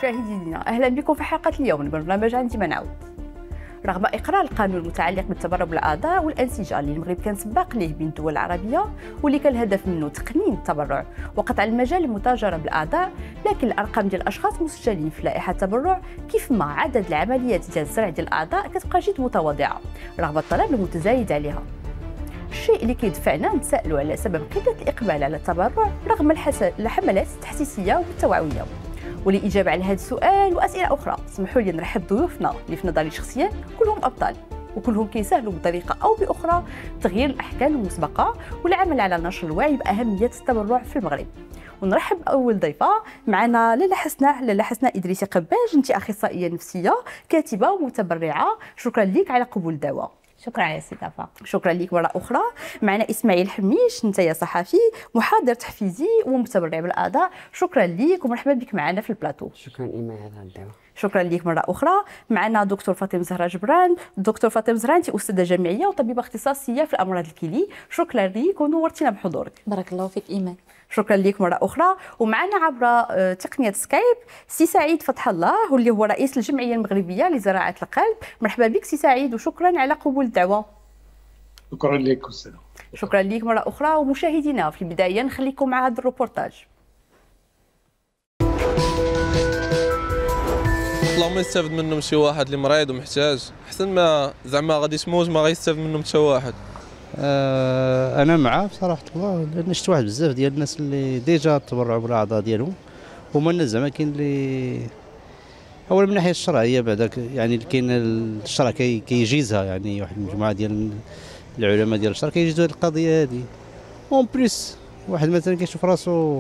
مشاهدينا، اهلا بكم في حلقه اليوم من برنامج عندي ما نعود. رغم اقرار القانون المتعلق بالتبرع بالاعضاء والانسجه اللي المغرب كان سباق ليه بين الدول العربيه واللي كان الهدف منه تقنين التبرع وقطع المجال للمتاجره بالاعضاء، لكن الارقام ديال الاشخاص مسجلين في لائحه التبرع كيف ما عدد العمليات ديال الزرع ديال الاعضاء كتبقى جد متواضعه رغم الطلب المتزايد عليها. الشيء اللي كيدفعنا نتسائلوا على سبب قله الاقبال على التبرع رغم الحملات التحسيسيه والتوعويه. وللإجابة على هذا السؤال وأسئلة أخرى اسمحوا لي نرحب بضيوفنا اللي في نظري شخصيا كلهم أبطال وكلهم كيساهلوا بطريقة أو بأخرى تغيير الأحكام المسبقة والعمل على نشر الوعي بأهمية التبرع في المغرب. ونرحب بأول ضيفة معنا لاله حسناء إدريسي قباج، أنت أخصائية نفسية كاتبة ومتبرعة، شكرا لك على قبول الدعوة. شكرا على الاستضافه. شكرا لك مره اخرى. معنا اسماعيل حميش، انت يا صحفي محاضر تحفيزي ومتبرع بالاعضاء، شكرا لك ومرحبا بك معنا في البلاطو. شكرا ايمان على الدعوه. شكرا لك مره اخرى. معنا دكتور فاطمه زهره جبران، دكتور فاطمه زهره انت استاذه جامعيه وطبيبه اختصاصيه في الامراض الكلي، شكرا لك ونورتينا بحضورك. بارك الله فيك ايمان. شكرا لك مره اخرى. ومعنا عبر تقنيه سكايب سي سعيد فتح الله واللي هو رئيس الجمعيه المغربيه لزراعه القلب، مرحبا بك سي سعيد وشكرا على قبول الدعوه. شكرا لك استاذ. شكرا لك مره اخرى. ومشاهدينا في البدايه نخليكم مع هذا الروبورتاج. اللهم يستافد منهم شي واحد اللي مريض ومحتاج، احسن ما زعما غادي تموت ما غيستافد منهم حتى واحد. انا معاه بصراحه الله، لان شفت واحد بزاف ديال الناس اللي ديجا تبرعوا بالاعضاء ديالهم، هما الناس زعما كاين اللي اولا من الناحيه الشرعيه بعداك يعني كاين الشرع كيجيزها، يعني واحد المجموعه ديال العلماء ديال الشرع كيجيزوا هذه القضيه هذه. اون بليس واحد مثلا كيشوف راسو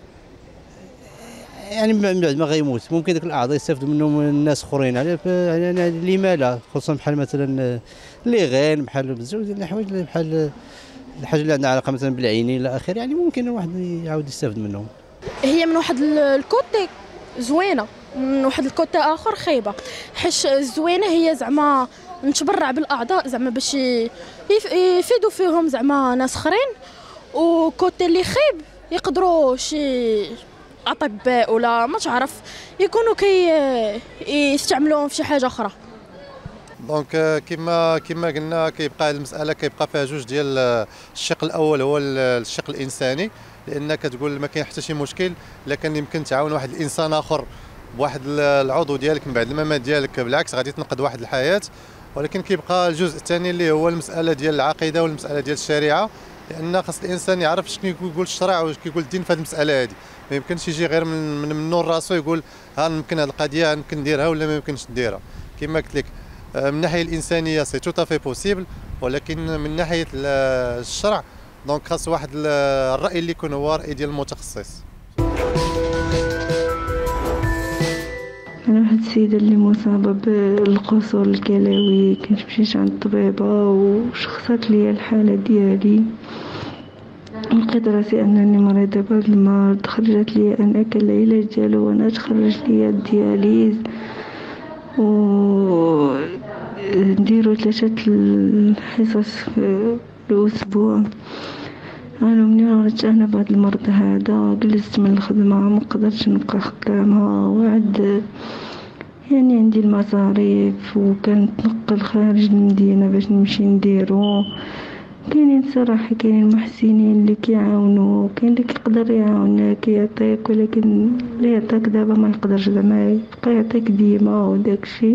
يعني من بعد ما غيموت ممكن ديك الاعضاء يستافدوا منهم الناس اخرين، يعني لما لا، خصوصا بحال مثلا لي غين، بحال بزاف ديال الحوايج بحال الحاجه اللي عندها علاقه مثلا بالعينين الى اخره، يعني ممكن الواحد يعاود يستافد منهم. هي من واحد الكوتي زوينه، من واحد الكوتي اخر خايبه، حيت الزوينه هي زعما نتبرع بالاعضاء زعما باش يفيدوا فيهم زعما ناس اخرين، وكوتي اللي خايب يقدروا شي اطباء ولا ما تعرف يكونوا يستعملوهم في شي حاجه اخرى. دونك كما قلنا كيبقى المساله كيبقى فيها جوج ديال الشق الاول هو الشق الانساني، لان كتقول ما كاين حتى شي مشكل لكن يمكن تعاون واحد الانسان اخر بواحد العضو ديالك من بعد الممات ديالك، بالعكس غادي تنقذ واحد الحياه. ولكن كيبقى الجزء الثاني اللي هو المساله ديال العقيده والمساله ديال الشريعه، لان خاص الانسان يعرف شنو يقول الشرع واش كيقول الدين في هذه المساله هذه. ما يمكنش يجي غير من النور راسو يقول ها يمكن هذه القضيه يمكن نديرها ولا ما يمكنش نديرها. كما قلت لك من الناحيه الانسانيه سي تو افي بوسيبل، ولكن من ناحيه الشرع دونك خاص واحد الراي اللي يكون هو راي ديال المتخصص. انا واحد السيده اللي مصابه بالقصور الكلوي، كنت مشيت عند الطبيبه وشخصت لي الحاله ديالي، لقيت راسي انني مريضه بهذا المرض. خرجت لي انا كالعلاج ديالو وانا تخرج لي الدياليز و نديرو 3 حصص في الاسبوع. انا منين رجعت انا بهذا المرض هذا جلست من الخدمه ما قدرتش نبقى خدامه، وعد يعني عندي المصاريف وكنتنقل خارج المدينه باش نمشي نديرو. كاينين صراحه كاينين محسنين اللي كيعاونوا، كاين اللي كيقدر يعاون كيعطيك، ولكن اللي يعطيك دابا ما يقدرش زعما يبقى يعطيك ديما وداكشي.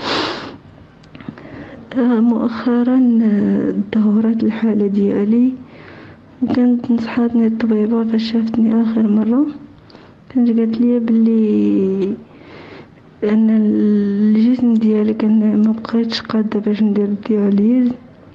مؤخرا تدهورات الحاله ديالي، وكانت نصحاتني الطبيبه فاش شافتني اخر مره، كانت قالت لي باللي ان الجسم ديالي كان ما بقيتش قاده باش ندير الدياليز.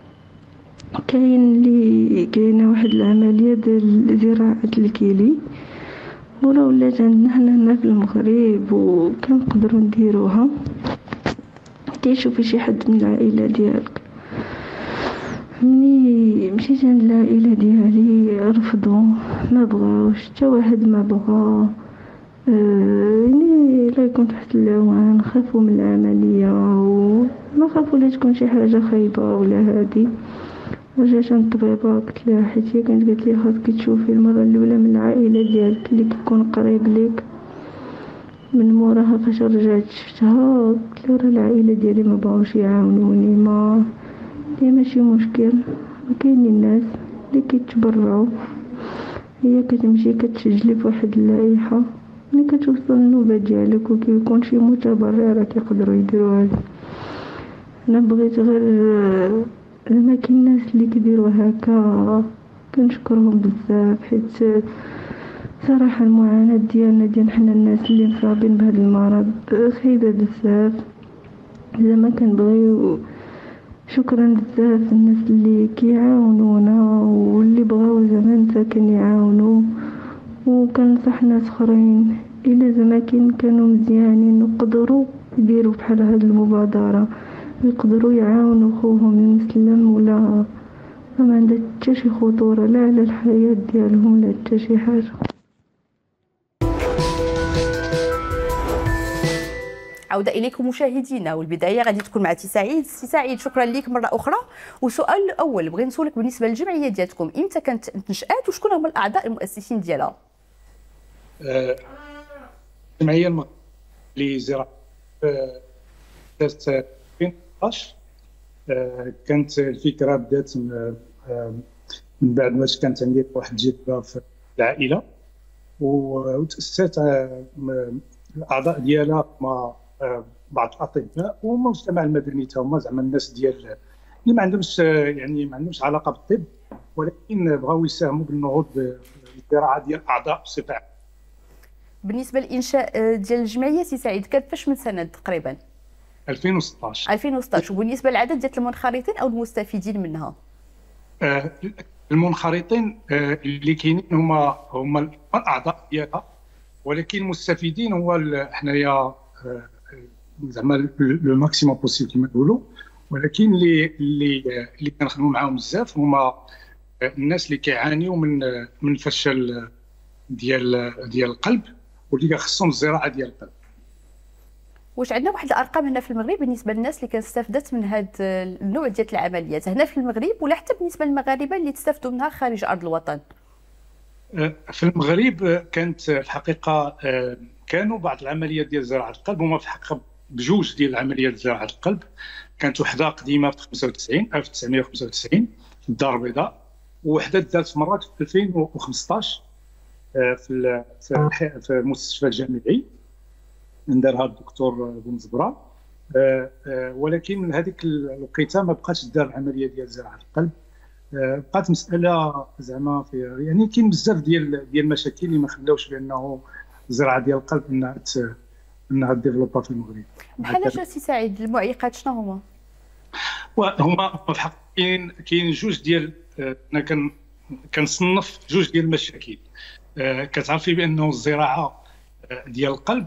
كاينه واحد العمليه ديال زراعه الكلي ولا ولات عندنا هنا في المغرب وكنقدروا نديروها. تشوفي شي حد من العائله ديالك، مني مشيت عند العائله ديالي رفضوا، ما بغاوش، حتى واحد ما بغا. يعني لا يكون تحت العوان، خافوا من العمليه وما خافوا لا تكون شي حاجه خايبه ولا هادي. رجعت عند الطبيبه قلت لها، حيت هي كانت قالت لي خاصك تشوفي المره الاولى من العائله ديالك اللي كيكون قريب ليك من موراها فاش رجعت شفتها قلت له راه العائله ديالي ما بغاوش يعاونوني، ما دي ماشي مشكل، كاينين الناس اللي كيتبرعوا. هي كتمشي كتسجلي في واحد اللائحه، ملي كتوصل النوبه ديالك وكيكون شي متبرع راه كيقدروا يديروا هذا. انا بغيت غير زعما كاين الناس اللي كيديروا هكا كنشكرهم بزاف، حيت صراحه المعاناه ديالنا حنا الناس اللي مصابين بهذا المرض خايبه بزاف. زعما كنبغيو شكرا بزاف الناس اللي كيعاونونا واللي بغاو زعما مساكن يعاونوا، وكنصح ناس اخرين الا زعما كانوا مزيانين وقدروا يديروا بحال هاد المبادره ويقدروا يعاونوا خوهم المسلم، ولا ما عندها حتى شي خطوره لا على الحياه ديالهم لا حتى شي حاجه. عودة إليكم مشاهدينا، والبداية غادي تكون مع سي سعيد. شكرا لك مرة أخرى. والسؤال الأول بغيت نسولك بالنسبة للجمعية ديالكم إمتى كانت نشأت وشكون هما الأعضاء المؤسسين ديالها؟ الجمعية اللي زرعت 2012 كانت الفكرة بدات من بعد ما كانت عندي واحد التجربة في العائلة، وتأسست الأعضاء ديالها مع بعض الأطباء والمجتمع المدني تا هما زعما الناس ديال اللي ما عندهمش علاقة بالطب، ولكن بغاو يساهموا بالنهوض بالزراعة ديال الأعضاء بصفة عامة. بالنسبة للإنشاء ديال الجمعية سي سعيد كان فاش من سنة تقريبا؟ 2016. وبالنسبة للعدد ديال المنخرطين أو المستفيدين منها؟ المنخرطين اللي كاينين هما الأعضاء ديالها، ولكن المستفيدين هو حنايا زعما لو ماكسيموم بوسيبل كما نقولوا، ولكن اللي كنخدموا معاهم بزاف هما الناس اللي كيعانيوا من فشل ديال القلب واللي خصهم الزراعه ديال القلب. واش عندنا واحد الارقام هنا في المغرب بالنسبه للناس اللي كاستفدت من هذا النوع ديال العمليات هنا في المغرب، ولا حتى بالنسبه للمغاربه اللي تستافدوا منها خارج ارض الوطن؟ في المغرب كانت الحقيقه كانوا بعض العمليات ديال زراعه القلب، هما في الحقيقه بجوج ديال العمليات زراعه القلب. كانت وحده قديمه في 1995 في الدار البيضاء، ووحده دارت في مرات في 2015 في المستشفى الجامعي دارها الدكتور بن زبره، ولكن من هذيك الوقيته ما بقاتش دار العمليه ديال زراعه القلب. بقات مساله زعما يعني كاين بزاف ديال المشاكل اللي ما خلاوش بانه الزراعه ديال القلب انها ديفلوبا في المغرب. بحال اش سي سعيد المعيقات شنو هما؟ هما في الحق كاين جوج ديال انا كنصنف جوج ديال المشاكل. كتعرفي بانه الزراعه ديال القلب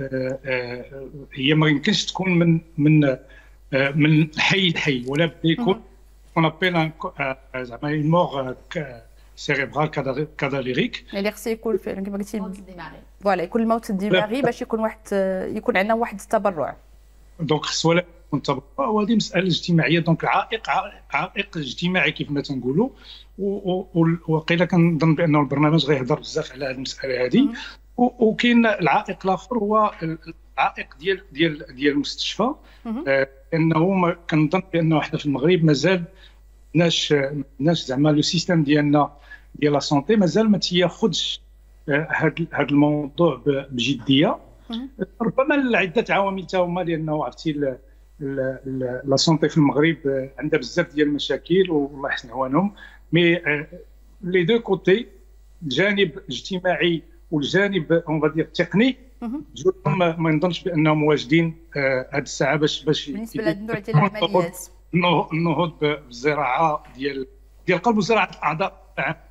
هي ما يمكنش تكون من حي لحي، ولا بدا يكون on appelle زعما المور سيريبرال كاداليريك اللي خصو يكون كما قلتي فوالا يكون الموت الدماغي باش يكون عندنا واحد التبرع. دونك خص ولا يكون تبرع، وهذه مساله اجتماعيه. دونك عائق اجتماعي كيف ما تنقولوا، وقيلا كنظن بانه البرنامج غيهضر بزاف على هذه المساله هذه. وكاين العائق الاخر هو العائق ديال المستشفى، انه كنظن بانه حنا في المغرب مازال ناش زعما لو سيستيم ديالنا ديال لا سونتي مازال ما تياخذش هذا الموضوع بجديه. ربما لعده عوامل تا هما، لانه عرفتي لا سونتي في المغرب عندها بزاف ديال المشاكل والله يحسن عوانهم. مي لي دو كوتي، الجانب الاجتماعي والجانب اون فادير التقني، جوجهم ما نظنش بانهم واجدين هذه الساعه باش بالنسبه لهذا النوع ديال العمليات النهوض بالزراعه ديال القلب وزراعه الاعضاء.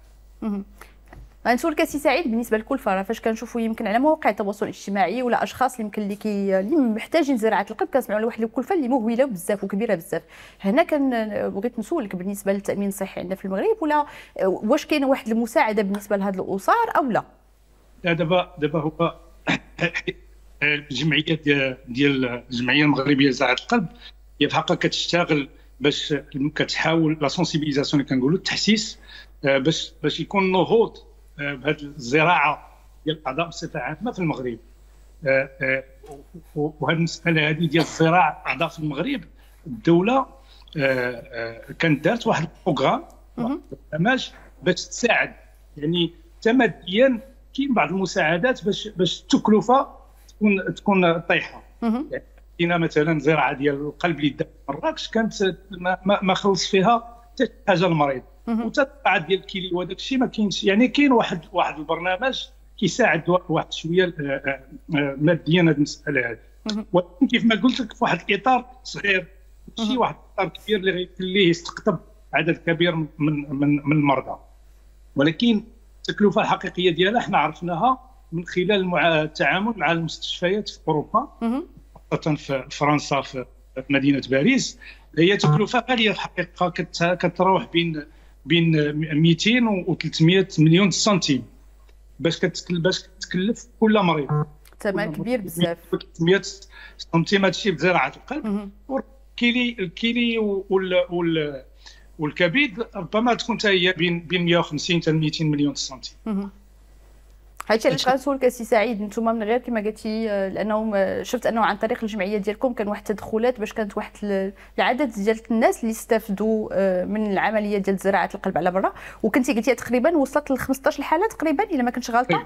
غنسولك سي سعيد بالنسبه للكلفه، راه فاش كنشوفوا يمكن على مواقع التواصل الاجتماعي ولا اشخاص اللي يمكن اللي محتاجين زراعه القلب كنسمعوا على واحد الكلفه اللي مهوله بزاف وكبيره بزاف. هنا بغيت نسولك بالنسبه للتامين الصحي عندنا في المغرب، ولا واش كاينه واحد المساعده بالنسبه لهذه الاسر او لا؟ دابا هو الجمعيه ديال الجمعيه المغربيه لزراعه القلب هي في حقها كتشتغل باش كتحاول لا سونسيبيليزاسيون اللي كنقولوا التحسيس باش يكون نهوض بهذه الزراعه ديال الاعضاء بصفه عامه في المغرب. وهذه المساله هذه ديال الزراعه اعضاء في المغرب، الدوله كانت دارت واحد البروغرام، برنامج باش تساعد، يعني ماديا كاين بعض المساعدات باش التكلفه تكون طايحه. يعني كاينه مثلا زراعه ديال القلب اللي دارت مراكش كانت ما خلص فيها حتى حاجه المريض، وتاع ديال الكيلي وداك الشيء ما كاينش. يعني كاين واحد البرنامج كيساعد واحد شويه ماديا هذه المساله هذه، ولكن كيف ما قلت لك في واحد الاطار صغير، ماشي واحد الاطار كبير اللي يستقطب عدد كبير من المرضى. ولكن التكلفه الحقيقيه ديالها حنا عرفناها من خلال التعامل مع المستشفيات في اوروبا، خاصه في فرنسا في مدينه باريس. هي تكلفه غاليه الحقيقه، كتراوح بين 200 و 300 مليون سنتيم باش تكلف كل مريض. ثمن كبير بزاف. 300 سنتيم هادشي بزراعه القلب. الكيلي والكبد ربما تكون حتى هي بين 150 حتى 200 مليون سنتيم. هادشي علاش غنسولك السي سعيد، نتوما من غير كما قلتي، لانه شفت انه عن طريق الجمعيه ديالكم كان واحد التدخلات باش كانت واحد العدد ديال الناس اللي استفدوا من العمليه ديال زراعه القلب على برا، وكنتي قلتي تقريبا وصلت ل 15 حاله تقريبا الا ما كنتش غلطه.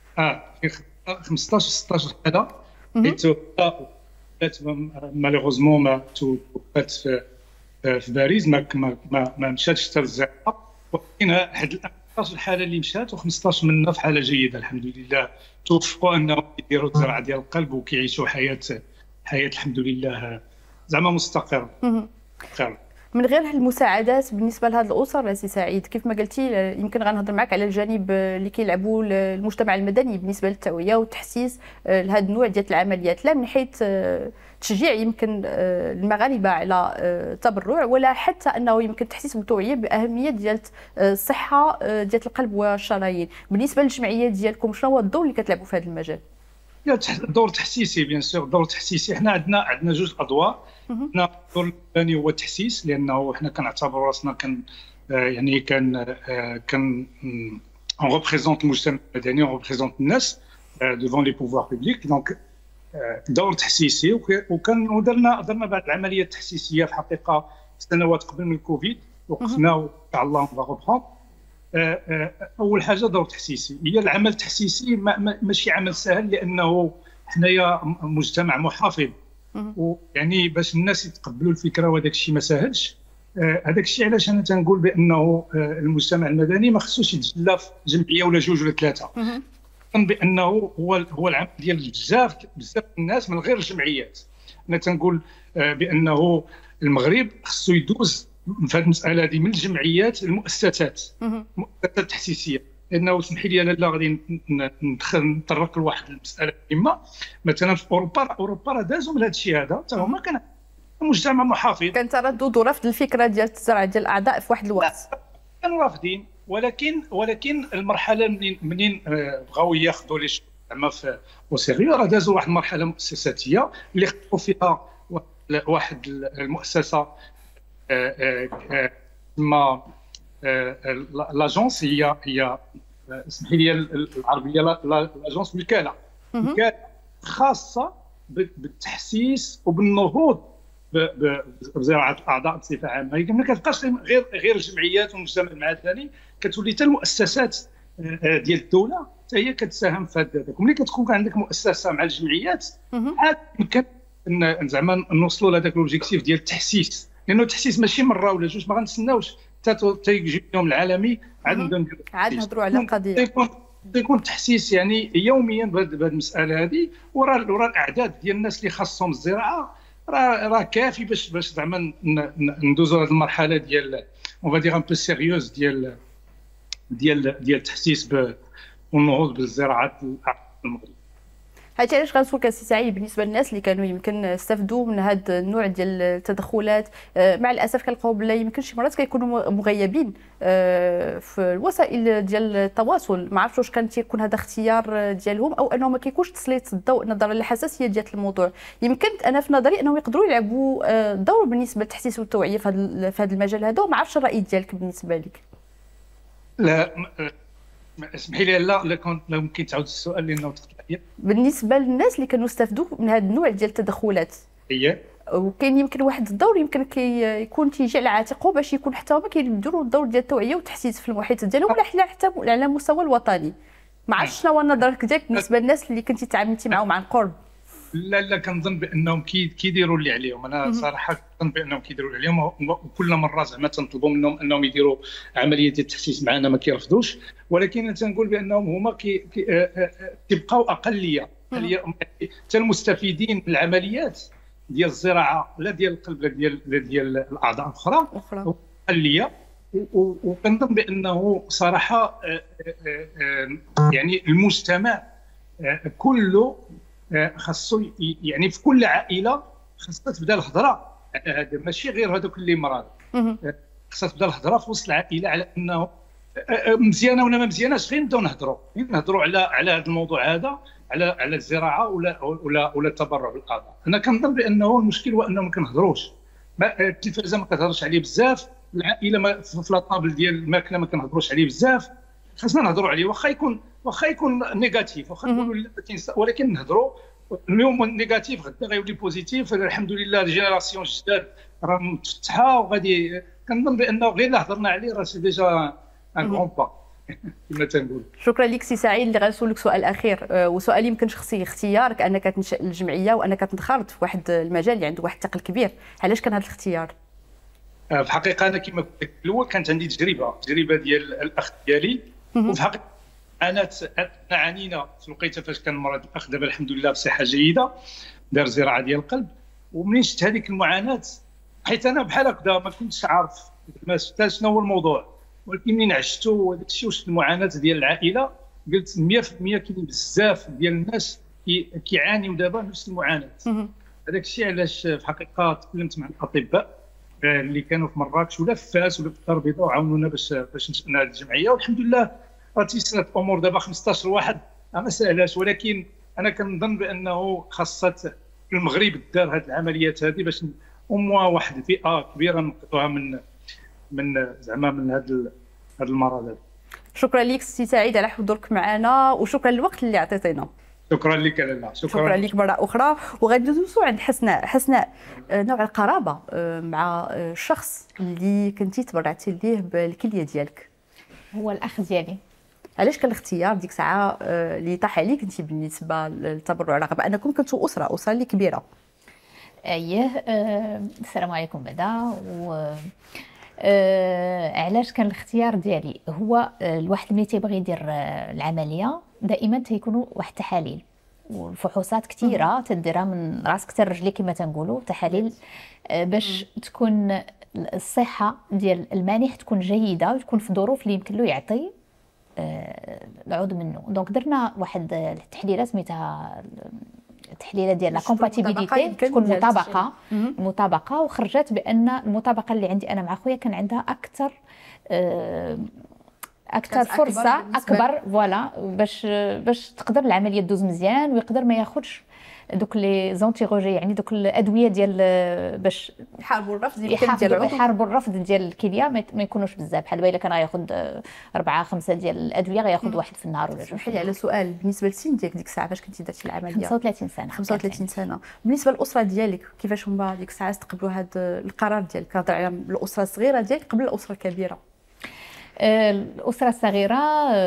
15 16 حاله حيت مالوغوزمون ما توفات في باريس، ما مشاتش حتى للزراعه، ولكن هاد 15 الحاله اللي مشات و15 منها في حاله جيده الحمد لله، توفقوا انهم يديروا الزراعه ديال القلب وكيعيشوا حياه الحمد لله زعما مستقره. من غير المساعدات بالنسبه لهذه الاسر سي سعيد، كيف ما قلتي يمكن غنهضر معك على الجانب اللي كيلعبوا المجتمع المدني بالنسبه للتوعيه والتحسيس لهذا النوع ديال العمليات، لا من حيث تشجيع يمكن المغاربه على التبرع، ولا حتى انه يمكن تحسيس والتوعيه باهميه ديال الصحه ديال القلب والشرايين. بالنسبه للجمعيه ديالكم شنو هو الدور اللي كتلعبوا في هذا المجال؟ دور تحسيسي بيان سور، دور تحسيسي. حنا عندنا جوج ادوار. حنا الدور الثاني هو التحسيس، لانه حنا كنعتبروا راسنا كان اون ريبريزونت المجتمع المدني، اون ريبريزونت الناس ديفون لي بوفوار بوبليك. دونك دور تحسيسي، ودرنا بعض العمليات التحسيسيه في الحقيقه سنوات قبل من الكوفيد، وقفنا وان شاء الله اون فا. اول حاجه دور تحسيسي، هي العمل التحسيسي ماشي عمل سهل، لانه حنايا مجتمع محافظ، ويعني باش الناس يتقبلوا الفكره وهذاك الشيء ما ساهلش. هذاك الشيء علاش انا تنقول بانه المجتمع المدني ما خصوش يتجلى في جمعيه ولا جوج ولا ثلاثه، بانه هو العمل ديال بزاف الناس من غير الجمعيات. انا تنقول بانه المغرب خصو يدوز في هذه المساله هذه من الجمعيات المؤسسات التحسيسيه، لانه اسمحي لي لاله غادي نتطرق لواحد المساله مهمه. مثلا في اوروبا راه دازوا من هذا الشيء هذا، حتى هما كان مجتمع محافظ، كان تردد ورفض الفكره ديال الزرع ديال الاعضاء في واحد الوقت، كانوا رافضين. ولكن المرحله منين بغاو ياخذوا لي زعما في وسيريو، راه دازوا واحد المرحله مؤسساتيه اللي خطوا فيها واحد المؤسسه ما لاجونس، هي اسمحي لي العربيه، لاجونس وكاله خاصه بالتحسيس وبالنهوض بزراعه الاعضاء بصفه عامه. ما كتبقاش غير الجمعيات والمجتمع المدني، كتولي حتى المؤسسات ديال الدوله حتى هي كتساهم في هذا. ملي كتكون عندك مؤسسه مع الجمعيات، عاد يمكن زعما نوصلوا لهذاك لوبجيكتيف ديال التحسيس، لانه التحسيس ماشي مره ولا جوج، ما غنتسناوش حتى يجي اليوم العالمي عاد نهضروا على القضيه. يكون التحسيس يعني يوميا بهذه المساله هذه، ورا الاعداد ديال الناس اللي خاصهم الزراعه راه كافي باش زعما ندوزوا هذه المرحله ديال اون فا دير ان بو سيريوز ديال التحسيس والنهوض بالزراعه المغرب. هادشي علاش غنسولك السي سعيد، بالنسبه للناس اللي كانوا يمكن استفدوا من هذا النوع ديال التدخلات، مع الاسف كنلقاو بلا يمكن شي مرات كيكونوا مغيبين في الوسائل ديال التواصل. ما عرفتش واش كان تيكون هذا اختيار ديالهم او انه ما كيكونش تسليط الضوء نظرا للحساسيه ديال الموضوع. يمكن انا في نظري انهم يقدروا يلعبوا دور بالنسبه للتحسيس والتوعيه في هذا المجال هذا، وما عرفتش الراي ديالك بالنسبه لك. لا اسمحي لي لا كنت ممكن تعاود السؤال لانه تقطع لي. بالنسبه للناس اللي كانوا استافدوا من هذا النوع ديال التدخلات، هي وكاين يمكن واحد الدور يمكن يكون تيجي على عاتقه باش يكون حتى هما كيديروا الدور ديال التوعيه والتحسيس في المحيط ديالهم، ولا حتى على المستوى الوطني. ما عرفتش شنو هو نظرك ديالك بالنسبه للناس اللي كنتي تعاملتي معاهم عن قرب. لا كنظن بانهم كيديروا اللي عليهم. انا صراحه كنظن بانهم كيديروا اللي عليهم، وكل مره زعما تنطلبوا منهم انهم يديروا عمليه ديال التحسيس معنا ما كيرفضوش، ولكن تنقول بانهم هما تبقاو اقليه. حتى المستفيدين من العمليات ديال الزراعه لا ديال القلب لا ديال الاعضاء الاخرى اقليه. وكنظن بانه صراحه يعني المجتمع كله خاصو، يعني في كل عائله خاصها تبدا الهضره على هذا، ماشي غير هذوك اللي مرض. خاصها تبدا الهضره في وسط العائله على انه مزيانه ولا ما مزياناش، غير نبداو نهضروا على هذا الموضوع هذا، على الزراعه ولا التبرع بالاعضاء. انا كنظن بانه المشكل هو انه ما كنهضروش، التلفازه ما كتهضرش عليه بزاف، العائله في لاطابل ديال الماكله ما كنهضروش عليه بزاف. خاصنا نهضروا عليه، واخا يكون نيجاتيف، واخا نقولوا ولكن نهضروا. اليوم نيجاتيف غدا غيولي بوزيتيف. الحمد لله الجينيراسيون الجداد راه متفتحه وغادي. كنظن بانه غير الا هضرنا عليه راه سي ديجا ان كون با كما تنقول. شكرا لك سي سعيد. اللي غنسولك سؤال اخير، وسؤال يمكن شخصي، اختيارك انك تنشئ الجمعيه وانك تنخرط في واحد المجال اللي عنده واحد الثقل كبير، علاش كان هذا الاختيار؟ في الحقيقه انا كما قلت لك في الاول كانت عندي تجربه ديال الاخ ديالي، وفي الحقيقه عانينا في الوقيته فاش كان مرض الاخ. دابا الحمد لله بصحه جيده، دار زراعه ديال القلب. ومنين شفت هذيك المعاناه، حيت انا بحال هكذا ما كنتش عارف ما شفتش شنو هو الموضوع، ولكن منين عشتو وداك الشيء وشفت المعاناه ديال العائله، قلت 100% كاين بزاف ديال الناس كيعانيوا دابا نفس المعاناه. هذاك الشيء علاش في الحقيقه تكلمت مع الاطباء اللي كانوا في مراكش ولا في فاس ولا في الدار البيضاء، وعاونونا باش نشأنا هذه الجمعيه. والحمد لله تيسرت الامور. دابا 15 واحد ما سهلاش، ولكن انا كنظن بانه خاصه المغرب دار هذه العمليات هذه باش واحد الفئه كبيره نقطعوها من زعما من هذا المرض هذا. شكرا لك سي سعيد على حضورك معنا، وشكرا للوقت اللي عطيتينا. شكرا لك لاله. شكرا لك مره اخرى. وغادي ندوزو عند حسناء، نوع القرابه مع الشخص اللي كنتي تبرعتي ليه بالكليه ديالك. هو الاخ ديالي. علاش كان الاختيار ديك الساعه اللي طاح عليك انت بالنسبه للتبرع، رغم انكم كنتو اسره اللي كبيره؟ السلام عليكم بعدا. علاش كان الاختيار ديالي؟ هو الواحد ملي تيبغي يدير العمليه دائما تيكونوا واحد التحاليل والفحوصات كثيره تديرها من راسك حتى رجليك كما تنقولوا، تحاليل باش تكون الصحه ديال المانح تكون جيده وتكون في الظروف اللي يمكن له يعطي العضو منه. دونك درنا واحد التحليلات سميتها التحليله ديال لا كومباتيبيليتي، تكون مطابقه وخرجت بان المطابقه اللي عندي انا مع خويا كان عندها اكثر فرصه اكبر فوالا باش تقدر العمليه تدوز مزيان ويقدر ما ياخذش دوك لي زونتيغوجي، يعني دوك الادويه ديال باش يحاربوا الرفض ديال الكليه ما يكونوش بزاف. بحال الا كان غياخذ 4 5 ديال الادويه غياخذ واحد في النهار ولا جوج. سمحي لي على سؤال، بالنسبه للسن ديالك ديك الساعه فاش كنتي درتي العمليه؟ 35 سنه. 35 سنه. بالنسبه للاسره ديالك كيفاش هما ديك الساعه استقبلوا هذا القرار ديالك؟ كنهضر على الاسره الصغيره ديالك قبل الاسره الكبيره. الاسره الصغيره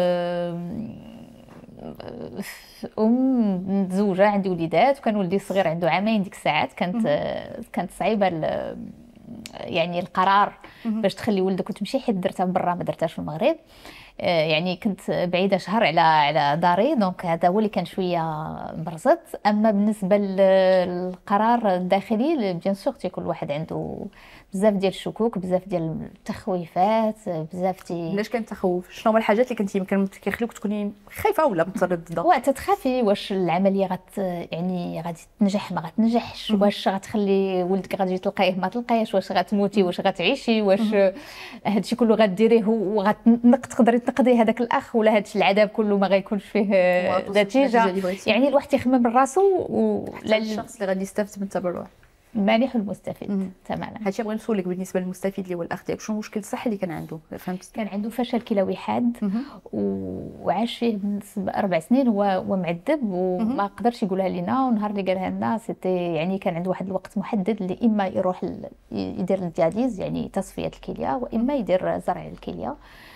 متزوجه، عندي وليدات، وكان ولدي الصغير عنده عامين. ديك الساعات كانت صعيبه يعني القرار باش تخلي ولدك وتمشي، حيت درتها برا ما درتهاش في المغرب. يعني كنت بعيده شهر على داري، دونك هذا هو اللي كان شويه مرزت. اما بالنسبه للقرار الداخلي بيان سور كل واحد عنده بزاف ديال الشكوك، بزاف ديال التخويفات، بزاف علاش كان تخوف؟ شنو هما الحاجات اللي كنتي يمكن كيخليوك تكوني خايفه ولا متردده؟ وقت تخافي واش العمليه يعني غادي تنجح ما غتنجحش، واش غتخلي ولدك غادي تلقايه ما تلقايهش، واش غتموتي واش غتعيشي، واش هادشي كله غديريه وغتقدري تنقضي هذاك الاخ، ولا هادشي العذاب كله ما غيكونش فيه نتيجه. يعني الواحد يخمم من راسو لا الشخص اللي غادي يستافد من التبرع. المانح والمستفيد تماما. هادشي بغيت نسولك بالنسبه للمستفيد اللي هو الاخ ديالك، شنو المشكل الصحي اللي كان عنده؟ فهمت كان عنده فشل كلوي حاد وعاش فيه بالنسبه 4 سنين ومعذب وما قدرش يقولها لنا، ونهار اللي قالها لنا سيتي يعني كان عنده واحد الوقت محدد اللي اما يروح يدير الدياليز يعني تصفيه الكليه، واما يدير زرع الكليه.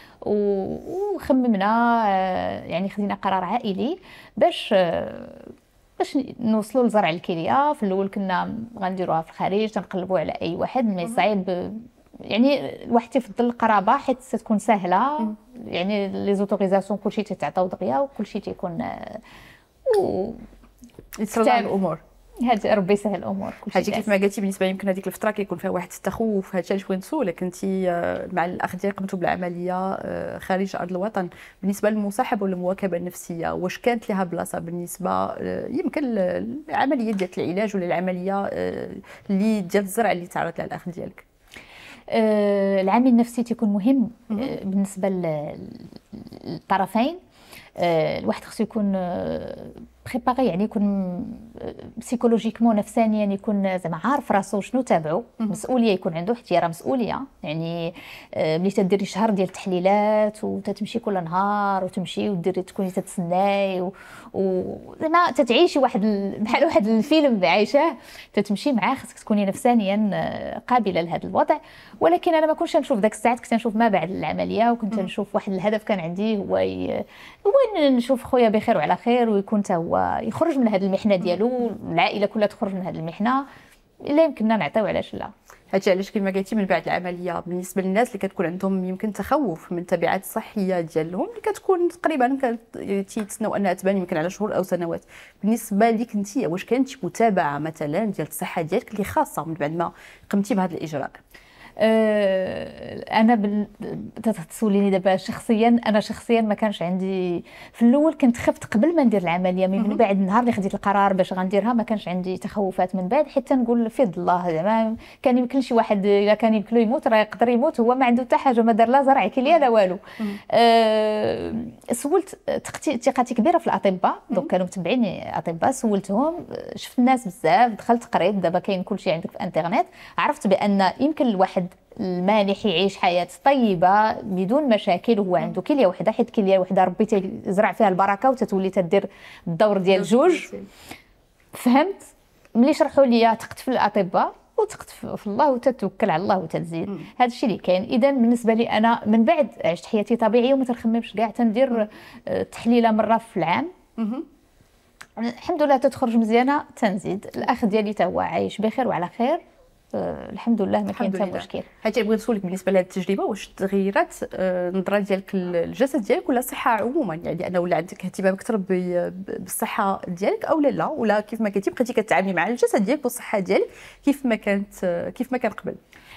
وخممنا يعني خدينا قرار عائلي باش نوصلوا لزرع الكليه. في الاول كنا غنديروها في الخارج، تنقلبوا على اي واحد، مي صعيب يعني الواحد تيفضل القرابه حيت ستكون سهله، يعني لي زوتوريزاسيون كلشي تيتعطاو دغيا وكلشي تيكون يتسرع الامور. هاد ربي يسهل الامور. هادشي كيف ما قلتي بالنسبه يمكن هذيك الفتره كيكون فيها واحد التخوف. هادشي اللي بغيت نسولك، انت مع الاخ ديالك قمتوا بالعمليه خارج ارض الوطن، بالنسبه للمصاحبه والمواكبه النفسيه واش كانت لها بلاصه بالنسبه يمكن العمليه ديال العلاج ولا العمليه اللي ديال الزرع اللي تعرض لها الاخ ديالك؟ العامل النفسي تيكون مهم بالنسبه للطرفين. الواحد خصو يكون بريباري، يعني يكون بسيكولوجيكمون نفسانيا، يكون زعما عارف راسو شنو تابعو. مسؤوليه يكون عنده، حتى راه مسؤوليه يعني ملي تديري شهر ديال التحليلات وتتمشي كل نهار وتمشي وديري تكوني تتسناي وزعما تتعيشي بحال واحد الفيلم عايشاه، تتمشي معاه، خصك تكوني نفسانيا قابله لهذا الوضع. ولكن انا ما كنتش نشوف داك الساعات، كنت نشوف ما بعد العمليه، وكنت نشوف واحد الهدف كان عندي هو نشوف خويا بخير وعلى خير، ويكون حتى هو يخرج من هذه المحنه ديالو، العائله كلها تخرج من هذه المحنه، الا يمكننا نعطيو علاش لا. هادشي علاش كما قلتي من بعد العمليه بالنسبه للناس اللي كتكون عندهم يمكن تخوف من التبعات الصحيه ديالهم اللي كتكون تقريبا تيتسناو انها تبان يمكن على شهور او سنوات، بالنسبه ليك انت واش كانت شي متابعه مثلا ديال الصحه ديالك اللي خاصه من بعد ما قمتي بهذا الاجراء؟ انا تسوليني دابا شخصيا، انا شخصيا ما كانش عندي في الاول، كنت خفت قبل ما ندير العمليه، من بعد النهار اللي خديت القرار باش غنديرها ما كانش عندي تخوفات من بعد، حتى نقول فضل الله. زعما كان يمكن شي واحد الا كان يمكن له يموت راه يقدر يموت، هو ما عنده حتى حاجه، ما دار لا زرع كليه لا والو. سولت ثقتي كبيره في الاطباء، دونك كانوا متبعيني اطباء، سولتهم، شفت الناس بزاف، دخلت قريت، دابا كاين كلشي عندك في الانترنت، عرفت بان يمكن الواحد المانح يعيش حياه طيبه بدون مشاكل وهو عنده كليه وحده، حيت كليه وحده ربي تزرع فيها البركه وتتولي تدير الدور ديال جوج. فهمت ملي شرحوا لي ثقت في الاطباء وثقت في الله وتتوكل على الله وتزيد، هذا الشيء اللي كاين. اذا بالنسبه لي انا من بعد عشت حياتي طبيعيه وما تنخممش كاع، تندير تحليله مره في العام، الحمد لله تتخرج مزيانه، تنزيد. الاخ ديالي تا هو عايش بخير وعلى خير، الحمد لله ما كاين حتى مشكل. حاجه بغيت نسولك بالنسبه لهذه التجربه، واش تغيرت النظره ديالك للجسد ديالك ولا الصحه عموما؟ يعني انا ولا عندك اهتمام اكثر بالصحه ديالك او لا، ولا كيف ما كنتي بقيتي كتعاملي مع الجسد ديالك والصحه ديالك كيف ما كان قبل؟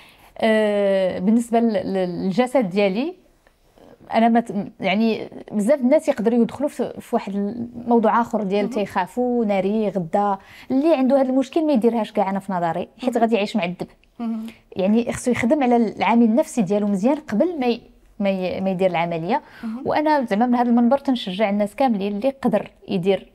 بالنسبه للجسد ديالي انا يعني بزاف الناس يقدروا يدخلوا في واحد الموضوع اخر ديال تيخافوا ناري غدا. اللي عنده هذا المشكل ما يديرهاش كاع انا في نظري، حيت غادي يعيش معذب. يعني خصو يخدم على العامل النفسي ديالو مزيان قبل ما يدير العمليه. وانا زعما من هذا المنبر تنشجع الناس كاملين اللي يقدر يدير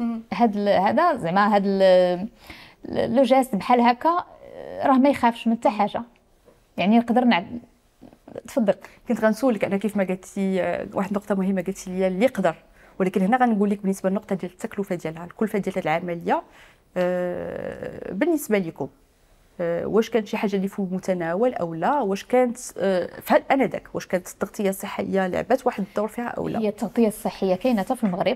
هذا زعما هذا لو جاست بحال هكا، راه ما يخافش من حتى حاجه. يعني نقدر تفضل. كنت غنسولك انا كيف ما قلتي واحد النقطه مهمه، قلتي لي اللي يقدر، ولكن هنا غنقول لك بالنسبه للنقطه ديال التكلفه ديالها، الكلفه ديال العمليه بالنسبه لكم واش كانت شي حاجه اللي في المتناول او لا؟ واش كانت فهل انذاك واش كانت التغطيه الصحيه لعبت واحد الدور فيها او لا؟ هي التغطيه الصحيه كاينه حتى في المغرب،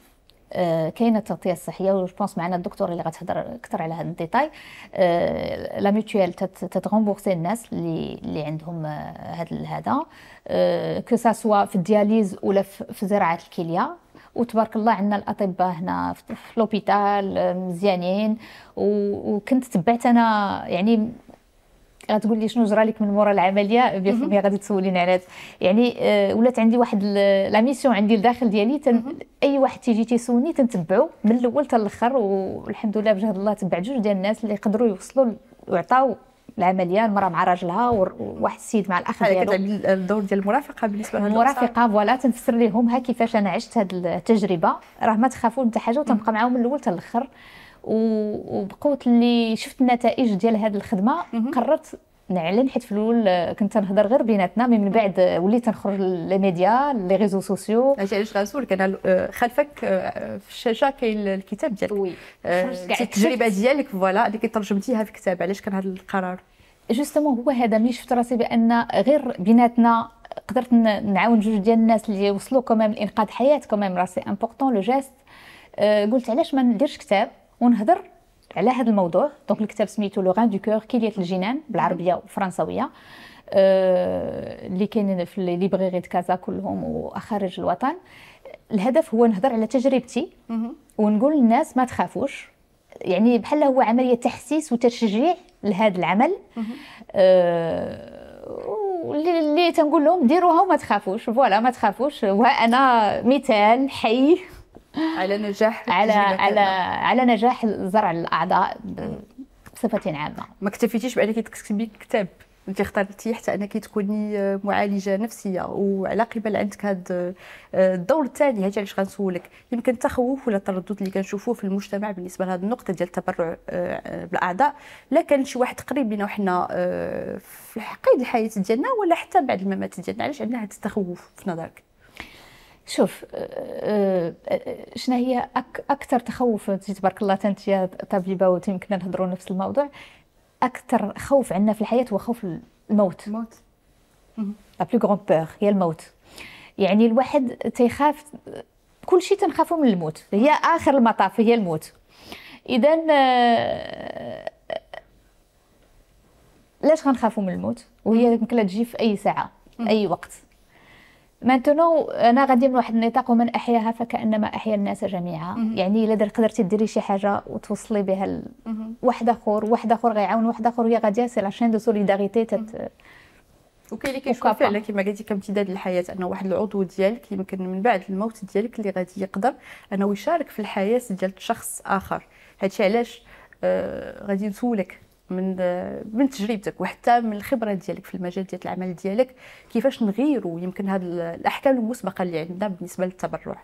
كاينه التغطيه الصحيه، و جوبونس معنا الدكتور اللي غتهضر اكثر على هذا الديتاي. لا ميوتويال تتغومبورسي الناس اللي عندهم هذا كو سا سوا في الدياليز ولا في زراعه الكليه. وتبارك الله عندنا الاطباء هنا في لوبيتال مزيانين، وكنت تبعت انا يعني غتقول لي شنو جرى لك من مورا العمليه، ملي غادي تسوليني على يعني ولات عندي واحد لا ميسيون عندي الداخل ديالي، اي واحد تيجي تيسولني تنتبعو من الاول حتى الاخر. والحمد لله بجهد الله تبع جوج ديال الناس اللي يقدروا يوصلوا ويعطاو العمليه، المراه مع راجلها وواحد السيد مع الاخ ديالو. الدور ديال المرافقه بالنسبه لهذا المرافقه فوالا تنفسر لهم ها كيفاش انا عشت هذه التجربه، راه ما تخافوا حتى حاجه وتنبقى معاهم من الاول حتى الاخر. وبقوت اللي شفت النتائج ديال هذه الخدمه قررت نعلن، حيت في الاول كنت نهضر غير بيناتنا، من بعد وليت نخرج لي ميديا لي ريزو سوسيو. علاش غنسولك انا خلفك في الشاشه كاين الكتاب ديالك، وي التجربه ديالك فوالا اللي ترجمتيها في كتاب. علاش كان هذا القرار؟ جوستومون هو هذا، ملي شفت راسي بان غير بيناتنا قدرت نعاون جوج ديال الناس اللي وصلوا كمان لانقاذ حياه، كمان راسي امبورطون لو جيست. قلت علاش ما نديرش كتاب ونهضر على هذا الموضوع. دونك الكتاب سميتو لو غان دو كور، كلية الجنان بالعربيه والفرنسويه، اللي كاينين في لي ليبريري كازا كلهم وخارج الوطن. الهدف هو نهضر على تجربتي ونقول للناس ما تخافوش، يعني بحال هو عمليه تحسيس وتشجيع لهذا العمل. اللي تنقول لهم ديروها وما تخافوش، فوالا ما تخافوش. وانا مثال حي على نجاح على نجاح زرع الاعضاء بصفه عامه. ما اكتفيتيش بانك تكتبي كتاب، انت اخترتي حتى انك تكوني معالجه نفسيه، وعلى قبل عندك هذا الدور الثاني. هذا علاش غنسولك، يمكن التخوف ولا التردد اللي كنشوفوه في المجتمع بالنسبه لهذه النقطه ديال التبرع بالاعضاء، لا كان شي واحد قريب لينا وحنا في قيد الحياه ديالنا ولا حتى بعد الممات ديالنا، علاش عندنا هذا التخوف في نظرك؟ شوف، شنو هي اكثر تخوف؟ تبارك الله انت يا طبيبه ويمكن نهضروا نفس الموضوع. اكثر خوف عندنا في الحياه هو خوف الموت. لا بلو غران بور هي الموت. يعني الواحد تيخاف، كل شيء تنخافوا من الموت، هي اخر المطاف هي الموت. اذا لاش غنخافوا من الموت وهي يمكن تجي في اي ساعه اي وقت؟ مانتونو انا غادي من واحد النطاق، ومن احياها فكانما احيا الناس جميعا. يعني الا قدرتي ديري شي حاجه وتوصلي بها واحد اخر غيعاون واحد اخر، هي غادي سي لا شين دو سوليداريتي وكاين اللي كيشوف فعلا كما قلتي كامتداد للحياه، انه واحد العضو ديالك يمكن من بعد الموت ديالك اللي غادي يقدر انه يشارك في الحياه ديال شخص اخر. هادشي علاش غادي نسولك من تجربتك وحتى من الخبره ديالك في المجال ديال العمل ديالك، كيفاش نغيروا يمكن هذه الاحكام المسبقه اللي عندنا بالنسبه للتبرع؟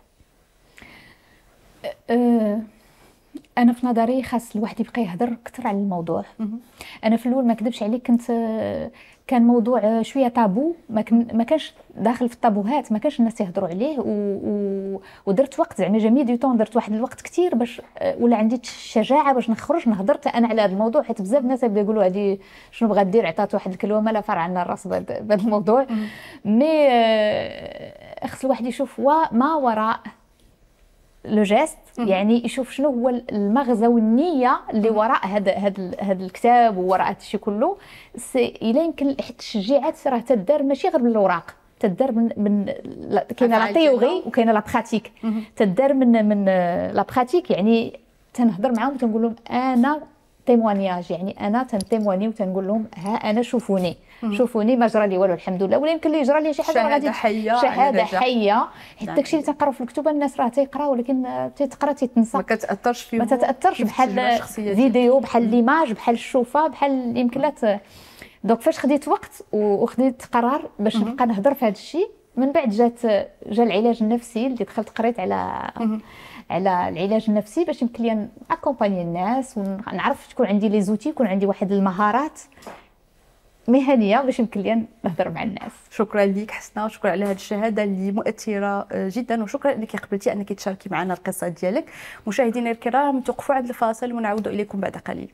انا في نظري خاص الواحد يبقى يهضر اكثر على الموضوع. انا في الاول ما كذبش عليك، كان موضوع شويه طابو، ما كانش داخل في الطابوهات، ما كانش الناس يهضروا عليه. ودرت وقت زعما جميع دو طون، درت واحد الوقت كثير باش ولا عندي الشجاعه باش نخرج نهضر انا على هذا الموضوع، حيت بزاف الناس بداو يقولوا هذه شنو بغات دير، عطات واحد الكلومه لا فرع عنا الراس بهذا الموضوع. مي خص الواحد يشوف ما وراء لو جيست، يعني يشوف شنو هو المغزى والنيه اللي وراء هذا الكتاب ووراء هذا الشيء كله. الا يمكن حتى التشجيعات راه تدار ماشي غير بالوراق، تدار من كاينه لا تيوري وكاينه لا براتيك. تدار من لا براتيك، يعني تنهضر معاهم وتنقول لهم انا تيموانياج، يعني انا تنتيمواني وتنقول لهم ها انا شوفوني ما جرى لي والو الحمد لله. ولا يمكن لي يجرى لي شي حاجه غادي شهاده حيه. حيت داكشي اللي تنقراو في الكتب الناس راه تيقراو، ولكن تيتقرا تيتنسى، ما كتاثرش فيه، ما تتاثرش بحال فيديو، بحال ليماج، بحال الشوفه، بحال يمكن لا. دونك فاش خديت وقت وخديت قرار باش نبقى نهضر في هذا الشيء، من بعد جا العلاج النفسي اللي دخلت قريت على العلاج النفسي باش يمكن لي اكومباني الناس ونعرف تكون عندي لي زوتي، يكون عندي واحد المهارات مهنيه باش يمكن لي نهضر مع الناس. شكرا ليك حسنه، وشكرا على هذه الشهاده اللي مؤثره جدا، وشكرا انك قبلتي انك تشاركي معنا القصه ديالك. مشاهدينا الكرام توقفوا عند الفاصل ونعود اليكم بعد قليل.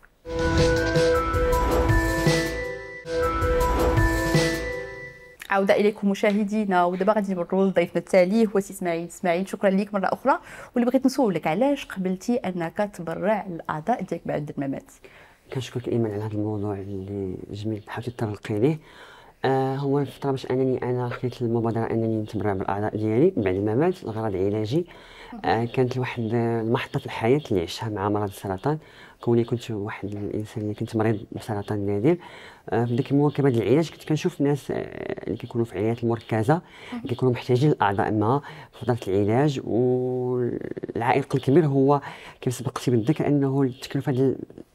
عودة إليكم مشاهدينا، ودابا غادي نمروا لضيفنا التالي هو سي اسماعيل. شكرا ليك مرة أخرى، واللي بغيت نسولك علاش قبلتي أنك تبرع الأعضاء ديالك بعد الممات؟ كنشكرك إيمان على هذا الموضوع اللي جميل حاولتي تطرقي ليه. هو الفترة باش أنا خديت المبادرة أنني نتبرع بالأعضاء ديالي بعد الممات لغرض علاجي. كانت واحد المحطة في الحياة اللي عشتها مع مرض السرطان، كوني كنت واحد الانسان اللي كنت مريض بسرطان نادر. في ديك المواكبه ديال العلاج كنت كنشوف الناس اللي كيكونوا في العيادات المركزه كيكونوا محتاجين الاعضاء ما في فتره العلاج، والعائق الكبير هو كما سبقتي بالذكر انه التكلفه ديال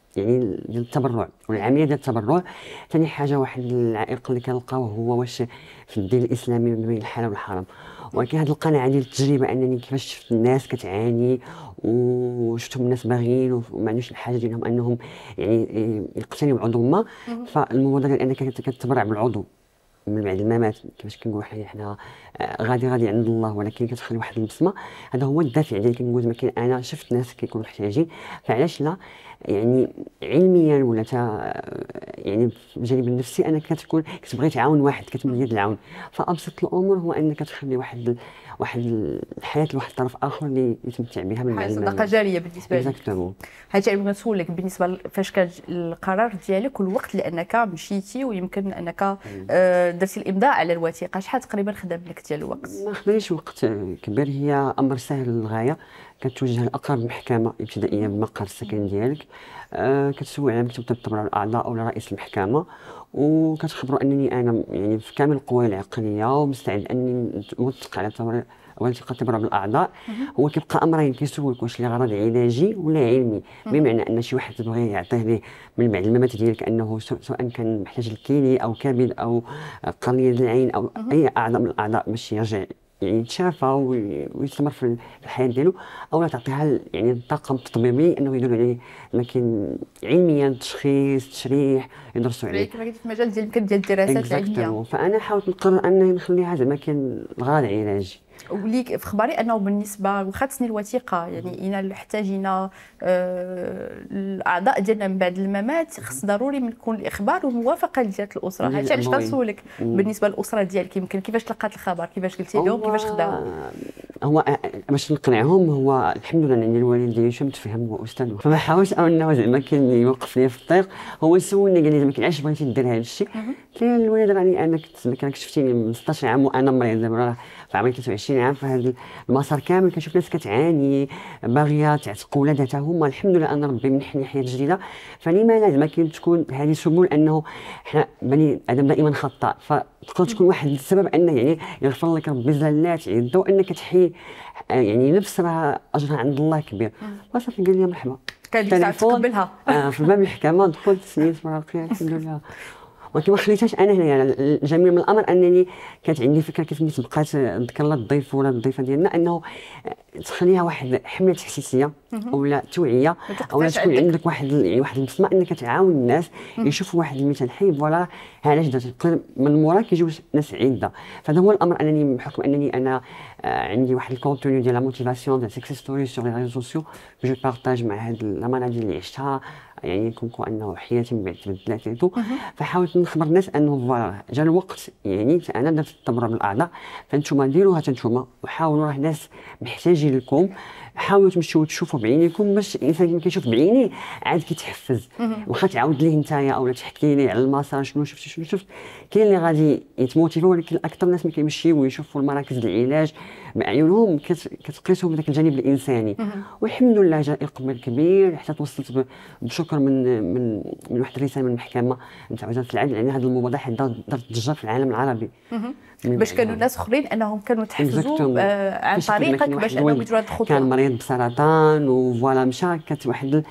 يعني ديال التبرع والعمليه ديال التبرع. ثاني حاجه واحد العائق اللي كنلقاوه هو واش في الدين الاسلامي ما بين الحلال والحرام، ولكن هذه القناعه ديال التجربه انني كيفاش شفت الناس كتعاني وشفتهم الناس باغيين وما عندوش الحاجه ديالهم انهم يعني يقتنيوا بعضو ما، فالمبادره انك كتبرع بالعضو من بعد الممات كيفاش كنقولوا حنا غادي عند الله، ولكن كتخلي واحد البصمه. هذا هو الدافع ديالي، كنقول زعما انا شفت ناس كيكونوا محتاجين، فعلاش لا يعني علميا ولا يعني في الجانب النفسي انك كتكون كتبغي تعاون واحد، كتمد يد العون. فابسط الامور هو انك تخلي واحد الحياه لواحد الطرف اخر اللي يتمتع بها من بعد صدقه جاريه بالنسبه لك. اكزاكتومون. حاجه اللي بغيت نسولك بالنسبه فاش كان القرار ديالك والوقت لانك مشيتي ويمكن انك درتي الامضاء على الوثيقه، شحال تقريبا خدم لك ديال الوقت؟ ما خدانيش وقت كبير، هي امر سهل للغايه. كتوجه لاقرب محكمه ابتدائيه بمقر السكن ديالك، كتسول على مكتب التبرع الاعضاء ولا رئيس المحكمه، وكتخبروا انني انا يعني في كامل قواي العقليه ومستعد اني نوثق على وثيقه التبرع بالاعضاء. هو كيبقى امرين، كيسولك واش لغرض علاجي ولا علمي، بمعنى ان شي واحد تبغي يعطيه ليه من بعد الممات ديالك انه سواء كان محتاج الكلى او كبد او قرنيه العين او اي اعضاء من الاعضاء باش يرجع يعني يتشافى ويستمر في الحياه ديالو، او لا تعطيها يعني الطاقم التطبيبي انه يديروا عليه، لكن علميا تشخيص تشريح يدرسوا عليه كما قلت في المجال ديال يمكن ديال الدراسات العلميه. فانا حاولت نقرر انني نخليها زعما كان الغرض علاجي. وليك في خباري انه بالنسبه واخا تسني الوثيقه يعني الا احتاجينا الاعضاء ديالنا من بعد الممات خص ضروري يكون الاخبار والموافقه ديال الاسره. هادشي علاش كنسولك بالنسبه للاسره ديالك يمكن كيفاش لقات الخبر، كيفاش قلتي لهم، كيفاش خداو؟ هو باش نقنعهم هو الحمد لله ان الوالد ديالي متفهم هو استاذ، فما حاولش انه زعما كان يوقف لي في الطريق. هو سولني قال لي زعما علاش بغيتي دير هذا الشيء؟ قلت له الوالد راني انا كنت شفتيني من 16 عام وانا مريض، دابا في عمري 23 عام، فهذا المسار كامل كنشوف ناس كتعاني باغيه تعتق ولادها حتى هما. الحمد لله ان ربي منحني حياه جديده، فلما لازم كاين تكون هذه سبل انه حنا بني ادم دائما خطاء، فتقدر تكون واحد السبب انه يعني يغفر لك ربي زلات عده وانك تحيي يعني نفس راه اجرها عند الله كبير. وصافي قال لي مرحبا، كان تقبلها في باب المحكمه دخلت سنيت ورقي الحمد لله. ولكن ما خليتهاش انا هنا، يعني الجميل من الامر انني كانت عندي فكره كيف بقات نذكر الضيف ولا الضيفه ديالنا انه تخليها واحد حمله تحسيسيه ولا توعيه، او تكون عندك واحد يعني واحد البصمه انك تعاون الناس يشوفوا واحد المثال حي فوالا علاش درت من موراك كيجيو ناس عده. فهذا هو الامر انني بحكم انني انا عندي واحد الكونتوني ديال لا موتيفاسيون ديال سكسيس ستوري سور لي ريزو سوسيو جو بارطاج مع هاد لا مالادي اللي عشتها، يعني كونكو انه حياتي من بعد تبدلات. فحاولت نخبر الناس انه فوالا جا الوقت، يعني انا درت التبرع بالاعضاء، فانتوما ديروها حتى نتوما وحاولوا، راه ناس محتاجين لكم، حاولوا تمشيو تشوفوا بعينيكم باش الانسان اللي كيشوف بعينيه عاد كيتحفز. واخا تعاود ليه نتايا اولا تحكي ليه على المسار شنو شفت، كاين اللي غادي يتموتيفا، ولكن اكثر الناس ملي كيمشيو ويشوفوا المراكز العلاج بعيونهم كتقيسهم بداك الجانب الانساني. والحمد لله جاء اقبال كبير حتى توصلت بشكر من واحد الرساله من المحكمه نتاع وزاره العدل، يعني هذه المبادره دارت ضجه في العالم العربي باش كانوا ناس اخرين انهم كانوا تحفزوا عن طريقك باش انهم يديروا هذه الخطوه. كان مريض بسرطان وفوالا مشى، كانت واحد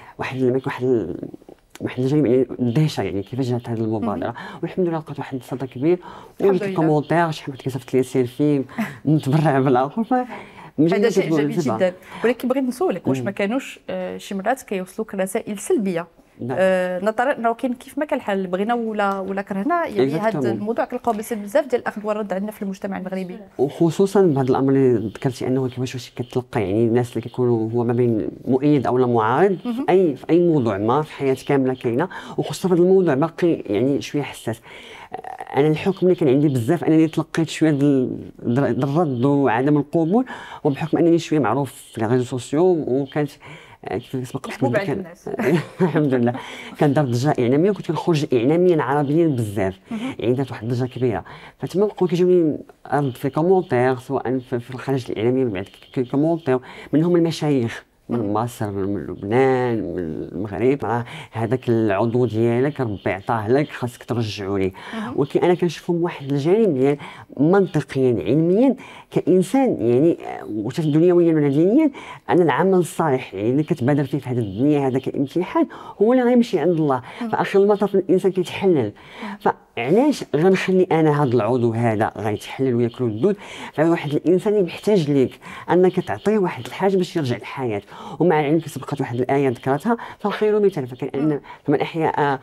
الجانب يعني الدهشه، يعني كيفاش جات هذه المبادره. والحمد لله لقيت واحد الصدى كبير وجدت كومونتير شحال واحد كيصيفط لي سيلفي نتبرع بالاخر. هذا شيء جميل جدا. ولكن بغيت نسولك واش ما كانوش شي مرات كيوصلوك رسائل سلبيه نظرا انه كاين كيف ما كان الحال بغينا ولا كرهنا، يعني هذا الموضوع كنلقاو بزاف ديال الاخذ والرد عندنا في المجتمع المغربي، وخصوصا بهذا الامر اللي ذكرتي انه كيفاش واش كتلقى يعني الناس اللي كيكونوا هو ما بين مؤيد او لا معارض في اي موضوع ما في حياه كامله كاينه، وخصوصا هذا الموضوع باقي يعني شويه حساس. انا الحكم اللي كان عندي بزاف انني تلقيت شويه الرد وعدم القبول، وبحكم انني شويه معروف في لي ريزو سوسيو وكانت كيف سبق محبوب عند الناس الحمد لله. كان دار ضجه اعلاميه وكنت كنخرج اعلاميا عربيا بزاف، يعني دارت واحد الضجه كبيره. فتما بقاو كيجوني رد في كومونتير سواء في الخارج الاعلامي من بعد كومونتير منهم المشايخ من مصر، من لبنان، من المغرب، هذاك العضو ديالك ربي عطاه لك خاصك ترجعوا ليه. ولكن انا كنشوفهم واحد الجانب ديال منطقيا علميا كانسان يعني وحتى دنيويا ولا دينيا، انا العمل الصالح يعني اللي كتبادر فيه في هذه الدنيا هذا كامتحان هو اللي غيمشي عند الله. فاخر المطاف الانسان كيتحلل، فعلاش غنخلي انا هذا العضو هذا غيتحلل وياكل الدود؟ فواحد الانسان محتاج ليك انك تعطيه واحد الحاجه باش يرجع للحياه. ومع العلم سبقت واحد الايه ذكرتها فالخير مثال، فكان ان فمن احيا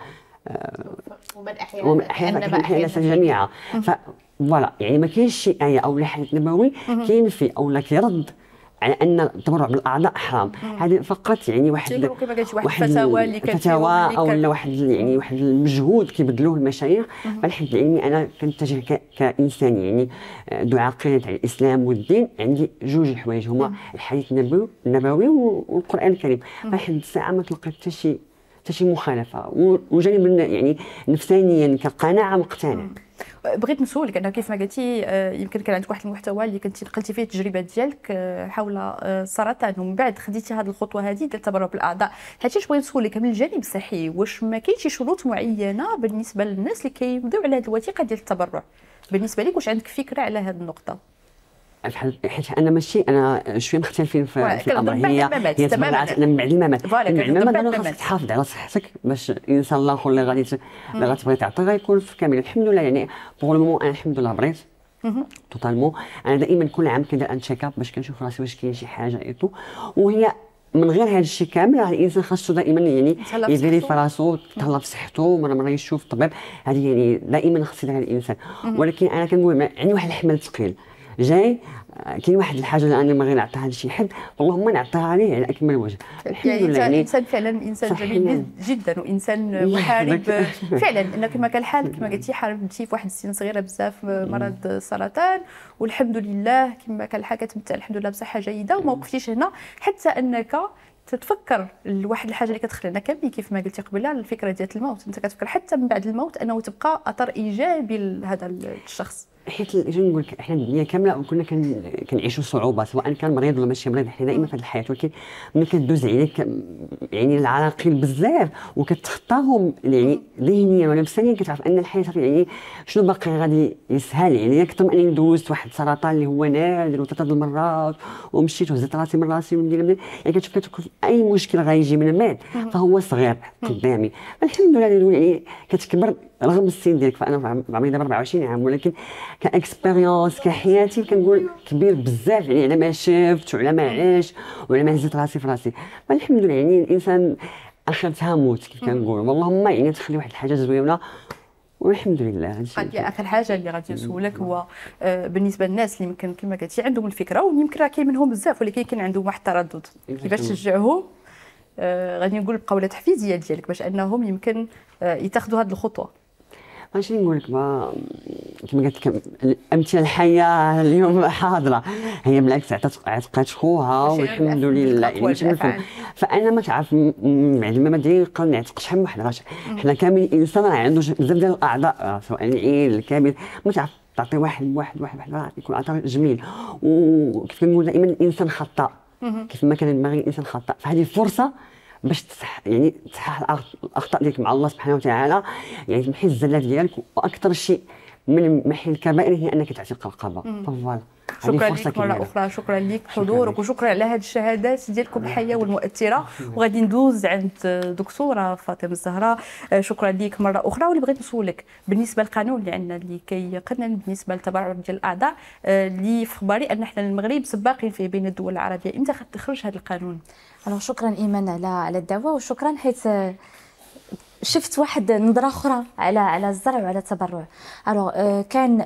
ومن احيا الناس جميعا. فوالا يعني ما كاينش شي ايه او حديث نبوي كينفي او لا كيرد على ان التبرع بالاعضاء حرام. هذه فقط يعني واحد فتاوى اللي او واحد يعني واحد المجهود كيبذلوه المشايخ. فالحد العلمي انا كنتجه كانسان يعني ذو عقيده على الاسلام والدين، عندي جوج الحوايج هما الحديث النبوي والقران الكريم. فالحد الساعه ما تلقيت حتى شي مخالفه، وجانب يعني نفسانيا كقناعه مقتنع. بغيت نسولك انه كيف ما قلتي يمكن كان عندك واحد المحتوى اللي كنتي نقلتي فيه التجربه ديالك حول السرطان، ومن بعد خديتي هذه الخطوه هذه ديال التبرع بالاعضاء. حيت بغيت نسولك من الجانب الصحي واش ما كاينش شروط معينه بالنسبه للناس اللي كيمضيو على هذه الوثيقه ديال التبرع؟ بالنسبه لك واش عندك فكره على هذه النقطه؟ حيت انا ماشي انا شويه مختلفين في الامر. هي تبرعات انا من بعد الممات. خاصك تحافظ على صحتك باش الانسان الاخر اللي غتبغي تعطي غيكون في كامل. الحمد لله يعني بوغ لو انا الحمد لله بريت توتالمون. انا دائما كل عام كندير ان تشيك اب باش كنشوف راسي واش كاين شي حاجه ايتو. وهي من غير هذا الشيء كامل الانسان خاصو دائما يعني يدير في راسو، يتهلا في صحته، مره يشوف الطبيب. هذه يعني دائما خص يديرها الانسان. ولكن انا كنقول عندي واحد الحمل ثقيل جاي، كاين واحد الحاجه اللي انا ما غير نعطيها لشي حد، اللهم نعطيها ليه على اكمل وجه. الحمد لله يعني انسان فعلا انسان جميل جدا وانسان محارب فعلا. انه كما كان الحال كما قلتي حاربتي في واحد السن صغيره بزاف مرض السرطان، والحمد لله كما كان الحال كتمتع الحمد لله بصحه جيده وما وقفتيش هنا حتى انك تتفكر لواحد الحاجه اللي كتخلينا كاملين كيف ما قلتي قبيله الفكره ديال الموت. انت كتفكر حتى من بعد الموت انه تبقى اثر ايجابي لهذا الشخص. حيت نقول لك احنا الدنيا كامله وكنا كنعيشوا صعوبه سواء كان مريض ولا ماشي مريض. حنا دائما في هذه الحياه، ولكن ملي كدوز عليك يعني العراقيل بزاف وكتخطاهم يعني ذهنيا ونفسيا كتعرف ان الحياه يعني شنو باقي غادي يسهل يعني اكثر من اني دوزت واحد السرطان اللي هو نادر وثلاث المرات ومشيت وهزيت راسي من راسي يعني كتشوف اي مشكل غيجي من بعد فهو صغير قدامي. الحمد لله يعني كتكبر رغم السن ديالك. فانا عمري دابا 24 عام، ولكن كاكسبيريونس كحياتي كنقول كبير بزاف يعني على ما شفت وعلى ما عشت وعلى ما هزيت راسي في راسي. فالحمد لله يعني الانسان اخرتها موت كيف كنقول. اللهم يعني تخلي واحد الحاجه زوينه والحمد لله. اخر حاجه اللي غادي نسولك هو بالنسبه للناس اللي يمكن كما قلتي عندهم الفكره ويمكن راه كاين منهم بزاف ولكن كاين عندهم واحد التردد كيفاش تشجعهم؟ غادي نقول بقاو لا تحفيزيه ديالك باش انهم يمكن يتخذوا هذه الخطوه. ماشي نقول لك ما كما قلت لك الامثله الحيه اليوم حاضره، هي بالعكس عتقات خوها والحمد لله يعني. فانا ما تعرف بعد ما ديالي نقدر نعتق شحال من واحد. حنا كامل انسان عنده بزاف ديال الاعضاء سواء العين الكبد، ما تعرف تعطي واحد يكون عطاء جميل. وكيف كنقول دائما الانسان خطاء كيف ما كان ينبغي الانسان خطاء. فهذه فرصه باش يعني تصحح الاخطاء ديالك مع الله سبحانه وتعالى، يعني تمحي الزلات ديالك. واكثر شيء من محي الكبائر هي انك تعتق الرقبه. فوالا شكرا لك مره اخرى، شكرا لك حضورك وشكرا على هذه الشهادات ديالكم الحيه والمؤثره. وغادي ندوز عند دكتوره فاطمه الزهراء. شكرا لك مره اخرى. واللي بغيت نسولك بالنسبه للقانون اللي عندنا اللي كيقنن بالنسبه للتبرع ديال الاعضاء اللي في خباري ان حنا المغرب سباقين فيه بين الدول العربيه، امتى غتخرج هذا القانون؟ شكرا ايمان على الدعوه، وشكرا حيت شفت واحد نظره اخرى على الزرع وعلى التبرع. كان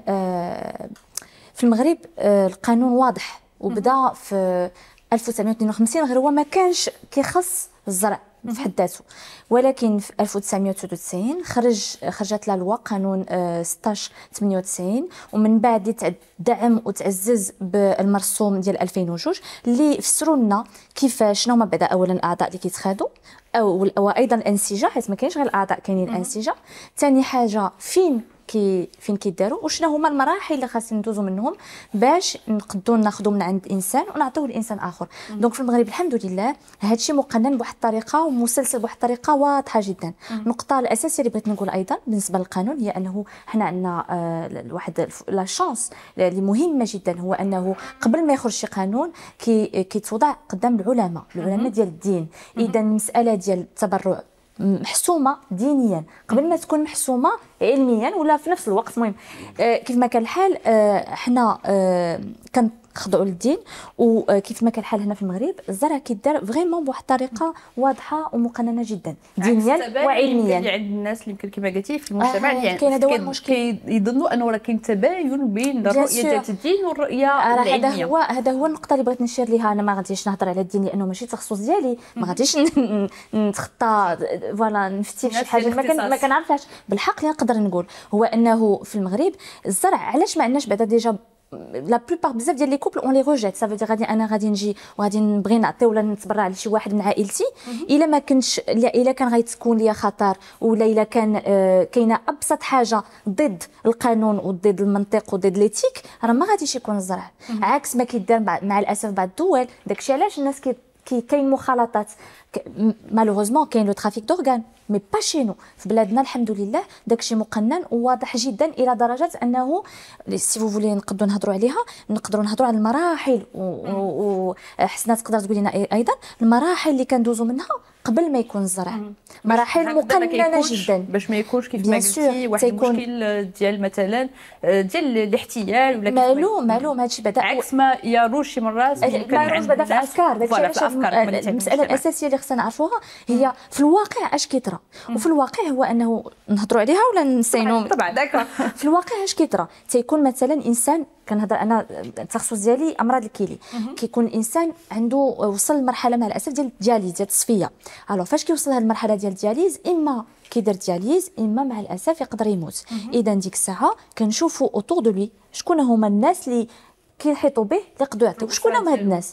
في المغرب القانون واضح وبدا في 1952، غير هو ما كانش كيخص الزرع في حد ذاته. ولكن في 1999 خرجت لا لوا قانون 1698 ومن بعد دعم وتعزز بالمرسوم ديال 2002 اللي فسروا لنا كيفاش شنو هما بعدا اولا الاعضاء اللي كيتخادوا وايضا الانسجه، حيت ما كاينش غير الاعضاء كاينين الانسجه. ثاني حاجه فين فين كيداروا وشنو هما المراحل اللي خاصنا ندوزو منهم باش نقدروا ناخذوا من عند انسان ونعطيوه لانسان اخر. دونك في المغرب الحمد لله هادشي مقنن بواحد الطريقه ومسلسل بواحد الطريقه واضحه جدا. النقطه الاساسيه اللي بغيت نقول ايضا بالنسبه للقانون هي انه حنا عندنا واحد لا شانس اللي مهمه جدا، هو انه قبل ما يخرج شي قانون كيتوضع قدام العلماء ديال الدين. اذا المساله ديال التبرع محسومه دينيا قبل ما تكون محسومه علميا ولا في نفس الوقت. المهم كيف ما كان الحال حنا كنخضعوا للدين، وكيف ما كان الحال هنا في المغرب الزرع كيدار فريمون بواحد الطريقه واضحه ومقننه جدا دينيا وعلميا. اللي عند الناس اللي يمكن كما قلتي في المجتمع اللي كاين هذا هو المشكل، يظنوا انه راه كاين تباين بين الرؤيه ديال الدين والرؤيه العلميه. هذا هو النقطه اللي بغيت نشير ليها. انا ما غاديش نهضر على الدين لانه ماشي التخصص ديالي، ما غاديش نتخطى فوالا نفتي شي حاجه ما كنعرفهاش. بالحق اللي نقدر نقول هو انه في المغرب الزرع علاش ما عندناش بعدا ديجا لا بلوبار بزاف ديال لي كوبل اون لي روجيت. سافو دي انا غادي نجي وغادي نبغي نعطي ولا نتبرع لشي واحد من عائلتي، الا ما كنتش الا كان غيتكون ليا خطر ولا الا كان كاينه ابسط حاجه ضد القانون وضد المنطق وضد ليتيك، راه ما غاديش يكون الزرع. عكس ما كيدار مع الاسف بعض الدول. داكشي علاش الناس كاين مخالطات مالوغوزمون، كاين لو ترافيك دورغان مي با شي نو. في بلادنا الحمد لله داكشي مقنن وواضح جدا الى درجه انه سي فو فولي نقدروا نهضروا على المراحل وحسنات تقدر تقول لنا ايضا المراحل اللي كندوزو منها قبل ما يكون الزرع. مراحل مقننه جدا باش ما يكونش كيف ما قلتي واحد المشكل ديال مثلا ديال الاحتيال ولا معلوم هادشي بدا عكس ما يروج شي مرات ما يروج بدا في الافكار. داكشي المساله الاساسيه اللي خصنا نعرفوها هي في الواقع اش كيطرا. وفي الواقع هو انه نهضروا عليها ولا نسينو طبعا داكا. في الواقع اش كيطرا تيكون مثلا انسان كنهضر انا التخصص ديالي امراض الكلى، كيكون انسان عنده وصل لمرحله مع الاسف ديال الدياليز ديال التصفيه. الو فاش كيوصل لهاد المرحله ديال الدياليز اما كيدير دياليز اما مع الاسف يقدر يموت. اذا ديك الساعه كنشوفوا اوتور دو لي شكون هما الناس اللي كيحيطوا به اللي يقدروا يعطيو. شكون هما هاد الناس؟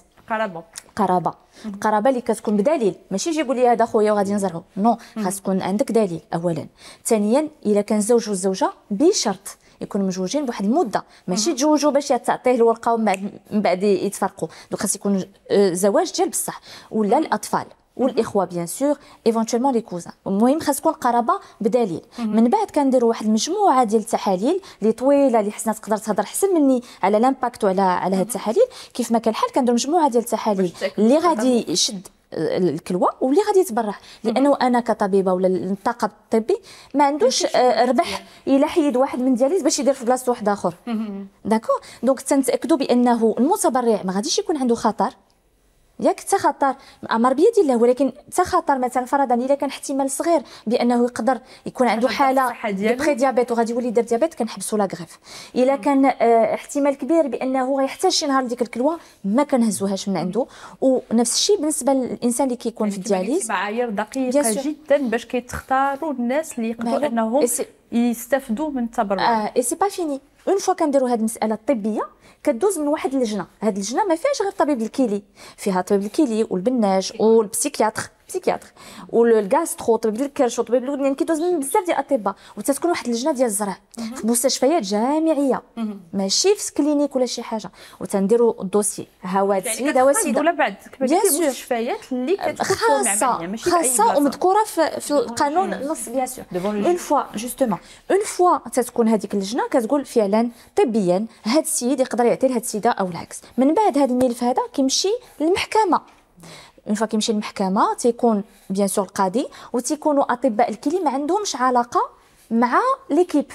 القرابه اللي كتكون بدليل، ماشي يجي يقول لي هذا خويا وغادي نزرعو، نو خاص تكون عندك دليل اولا. ثانيا الا كان الزوج والزوجه بشرط يكونوا مزوجين بواحد المده، ماشي تزوجوا باش تعطيه الورقه ومن بعد يتفرقوا. دونك خاص يكون زواج ديال بصح. ولا الاطفال والاخوه بيان سور ايفونتوالمون لي كوزان. المهم خاص تكون قرابه بدليل. من بعد كنديروا واحد المجموعه ديال التحاليل اللي طويله اللي حسنا تقدر تهضر احسن مني على لامباكت وعلى هاد التحاليل. كيف ما كان الحال كنديروا مجموعه ديال التحاليل اللي غادي يشد الكلوه واللي غادي يتبرع، لانه انا كطبيبه ولا الطاقم الطبي ما عندوش ربح الا حيد واحد من دياليز باش يدير في بلاصه واحد اخر. داكو دونك تنتاكدوا بانه المتبرع ما غاديش يكون عنده خطر، ياك حتى خطر امر بيد الله، ولكن حتى خطر مثلا فرضا الا كان احتمال صغير بانه يقدر يكون عنده حاله بري ديابيت وغادي يولي يدير ديابيت كنحبسوا لا غريف. الا كان احتمال كبير بانه غيحتاج شي نهار ديك الكلوه ما كنهزوهاش من عنده. ونفس الشيء بالنسبه للانسان اللي كيكون في الدياليز، معايير دقيقه جدا باش كيتختاروا الناس اللي يقدروا انهم يستافدوا من التبرع. اي سي با فيني اون فوا كنديروا هذه المساله الطبيه كدوز من واحد اللجنه. هذه اللجنه ما فيهاش غير طبيب الكلي، فيها طبيب الكلي والبناج والبسيكياتر والغاسترو طبيب الكرش وطبيب الودنين، كيدوز من بزاف ديال الاطباء. وتتكون واحد اللجنه ديال الزرع في مستشفيات جامعيه ماشي في كلينيك ولا شي حاجه، وتنديروا الدوسي هاوات سيده وسيده ولا بعد المستشفيات اللي كتكون معمليه ماشي خاصه ومذكوره في القانون النص بيان سور. اون فوا جوستومون اون فوا تتكون هذيك اللجنه كتقول فعلا طبيا هذا السيد يقدر يعطي لهاد السيده او العكس. من بعد هذا الملف هذا كيمشي للمحكمه. اون فوا كيمشي للمحكمه تيكون بيان سور القاضي وتيكونوا اطباء الكلي ما عندهمش علاقه مع ليكيب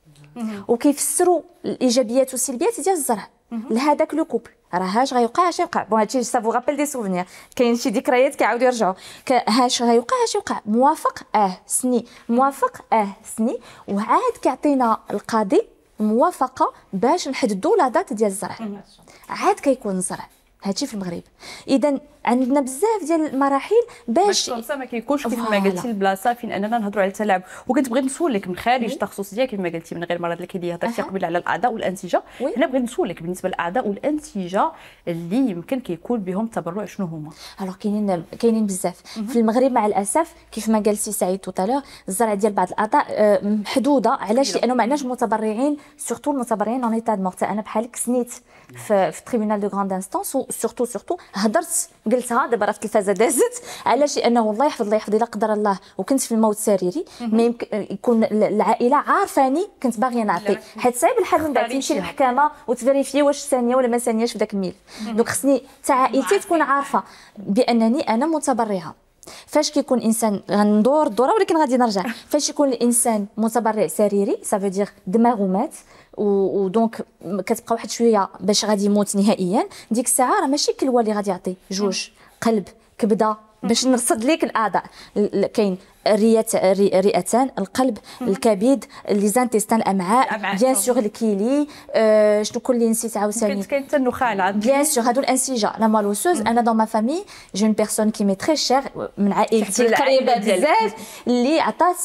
وكيفسروا الايجابيات والسلبيات ديال الزرع لهذاك لو كوبل. راه اش غيوقع اش يوقع بون هادشي سافو رابيل دي سوفونير، كاين شي ذكريات كيعاودوا يرجعوا اش غيوقع اش يوقع. موافق سني، موافق سني، وعاد كيعطينا القاضي موافقه باش نحددوا لا دات ديال الزرع. عاد كيكون الزرع هادشي في المغرب. اذا عندنا بزاف ديال المراحل باش ما كيكونش كيف ما قلتي البلاصه فين اننا نهضروا على التلاعب. وكنت بغيت نسولك من خارج التخصص ديالك كما قلتي من غير مرض الكليه، هضرتي قبل على الاعضاء والانسجه. انا بغيت نسولك بالنسبه للاعضاء والانسجه اللي يمكن كيكون بهم تبرع شنو هما؟ الوغ كاينين بزاف في المغرب مع الاسف. كيف ما قالتي سعيد توتالور الزرع ديال بعض الاعضاء محدوده. علاش؟ لانه ما عندناش متبرعين، سورتو المتبرعين اون ايتا دو مورت. انا بحالك سنيت في التريبيونال دو غراند انستانس، وسورتو هضرت قلتها دابا راه في التلفازه دازت. علاش؟ لانه والله يحفظ الله يحفظ، الا قدر الله وكنت في الموت سريري ما يمكن يكون العائله عارفاني كنت باغيه نعطي، حيت صعيب الحال من بعد تمشي للمحكمه وتفيريفي واش ثانيه ولا ما ثانياش في ذاك الميل. دونك خصني حتى عائلتي تكون عارفه بانني انا متبرعه. فاش كيكون انسان غندور الدوره ولكن غادي نرجع، فاش يكون الانسان متبرع سريري سافو دير دماغو مات ودونك كتبقى واحد شويه باش غادي يموت نهائيا. ديك الساعه راه ماشي كلوا اللي غادي يعطي، جوج قلب كبده باش نرصد لك الاعضاء. كاين الرئتان، القلب، الكبد، لي زانتيستان، الامعاء، بيان سور الكيلي، شنو كل اللي نسيت عاوتاني، كاين حتى النخاع العظمي، بيان سور هادو الانسجه لا مالوسوز. انا دون ما فامي جون بيرسون كي مي تري شير من عائلتي قريبه بزاف اللي عطات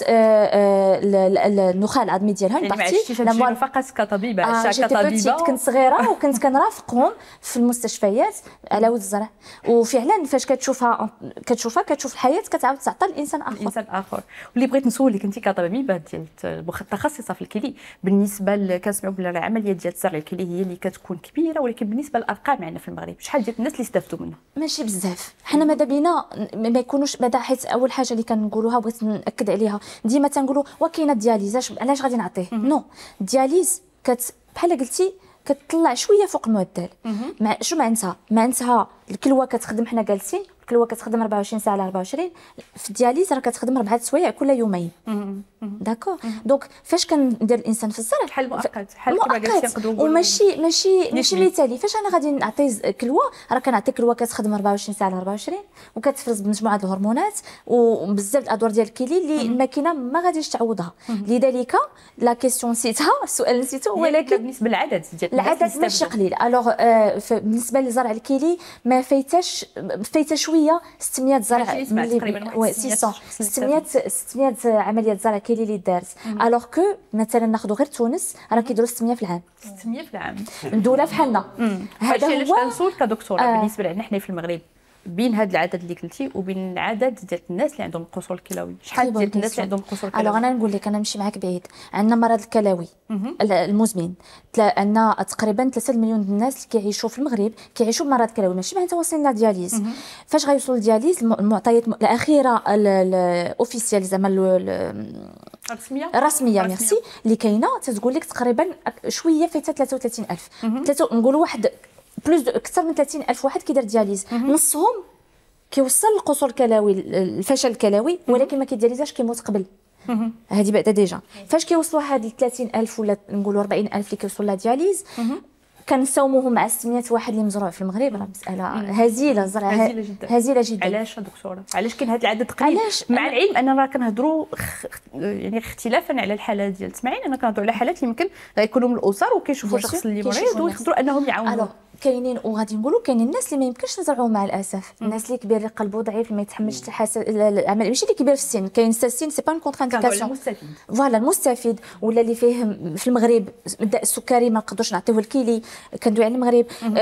النخاع العظمي ديالها بارتي. لا مال فقط كطبيبه، عشا كطبيبه كنت صغيره وكنت كنرافقهم في المستشفيات على ود الزرع. وفعلا فاش كتشوف الحياه كتعاود تعطى الانسان اخر. واللي بغيت نسولك انت كطبيبه ديال متخصصه في الكلي، بالنسبه كنسمعوا بلي العمليه ديال زرع الكلي هي اللي كتكون كبيره، ولكن بالنسبه للارقام عندنا في المغرب شحال ديال الناس اللي استفدوا منها؟ ماشي بزاف. حنا ماذا بينا ما يكونوش بعدا، حيت اول حاجه اللي كنقولوها بغيت ناكد عليها ديما تنقولوا وكاينه الدياليز علاش غادي نعطيه. نو الدياليز بحال قلتي كتطلع شويه فوق المعدل. شو معناتها الكلوه كتخدم، حنا جالسين الكلوه كتخدم 24 ساعه على 24. في الدياليز راه كتخدم 4 سوايع كل يومين. داكور. دونك فاش كندير الانسان في الزرع بحال مؤقت، بحال كما قلتي نقدروا نقولوا وماشي مثالي. فاش انا غادي نعطي كلوه راه كنعطي كلوه كتخدم 24 ساعه على 24 وكتفرز بمجموعه الهرمونات وبزاف الادوار ديال الكلي اللي الماكينه ما غاديش تعوضها. لذلك لا كيسيون نسيتها، السؤال نسيته، ولكن بالنسبه للعدد ديال العدد ماشي قليل. الوغ بالنسبه لزرع الكلي ما فايته شويه 600 زرع تقريبا 600 عمليه زرع كلي اللي دارت. الوغ كو مثلا ناخذ غير تونس راه كيديروا 600 في العام. 600 في العام دوله بحالنا. هذا هو كنسول كدكتوره بالنسبه لنا حنا في المغرب، بين هذا العدد اللي قلتي وبين العدد ديال الناس اللي عندهم القصور الكلوي، شحال ديال الناس اللي عندهم القصور الكلوي؟ انا نقول لك، انا نمشي معاك بعيد. عندنا مرض الكلوي المزمن، عندنا تقريبا 3 مليون الناس اللي كيعيشوا في المغرب كيعيشوا بمرض كلوي، ماشي معناتها واصلين للدياليز. فاش غيوصلوا للدياليز المعطيات الاخيره الاوفيسيال زعما الرسميه ميرسي اللي كاينه تتقول لك تقريبا شويه فايته 33000. نقولوا واحد بلوس اكثر من 30000 واحد كيدير دياليز. نصهم كيوصل للقصور الكلوي، الفشل الكلوي، ولكن ما كيدياليزاش، كيموت قبل. هذه بعدا ديجا. فاش كيوصلوا هاد 30000 ولا نقولوا 40000 اللي كيوصلوا لها دياليز، كنساوموهم مع 600 واحد اللي مزروع في المغرب، راه مساله هزيله. زرع هزيله جدا. علاش دكتوره؟ علاش كاين هذا العدد قليل؟ مع العلم اننا راه كنهضروا يعني اختلافا على الحاله ديال تسمعين، انا كنهضروا على حالات اللي يمكن غيكونوا من الاسر وكيشوفوا شخص اللي مريض ويقدروا انهم يعاونوا. كاينين وغادي نقولوا كاينين الناس اللي ما يمكنش نزرعوهم مع الاسف. الناس اللي كبير اللي قلبه ضعيف ما يتحملش العمل، ماشي اللي كبير في السن، كاين السن سي با اون كونترانديكاسيون. فوالا المستفيد ولا اللي فيه في المغرب الداء السكري ما نقدروش نعطيوه الكيلي. كندوي على المغرب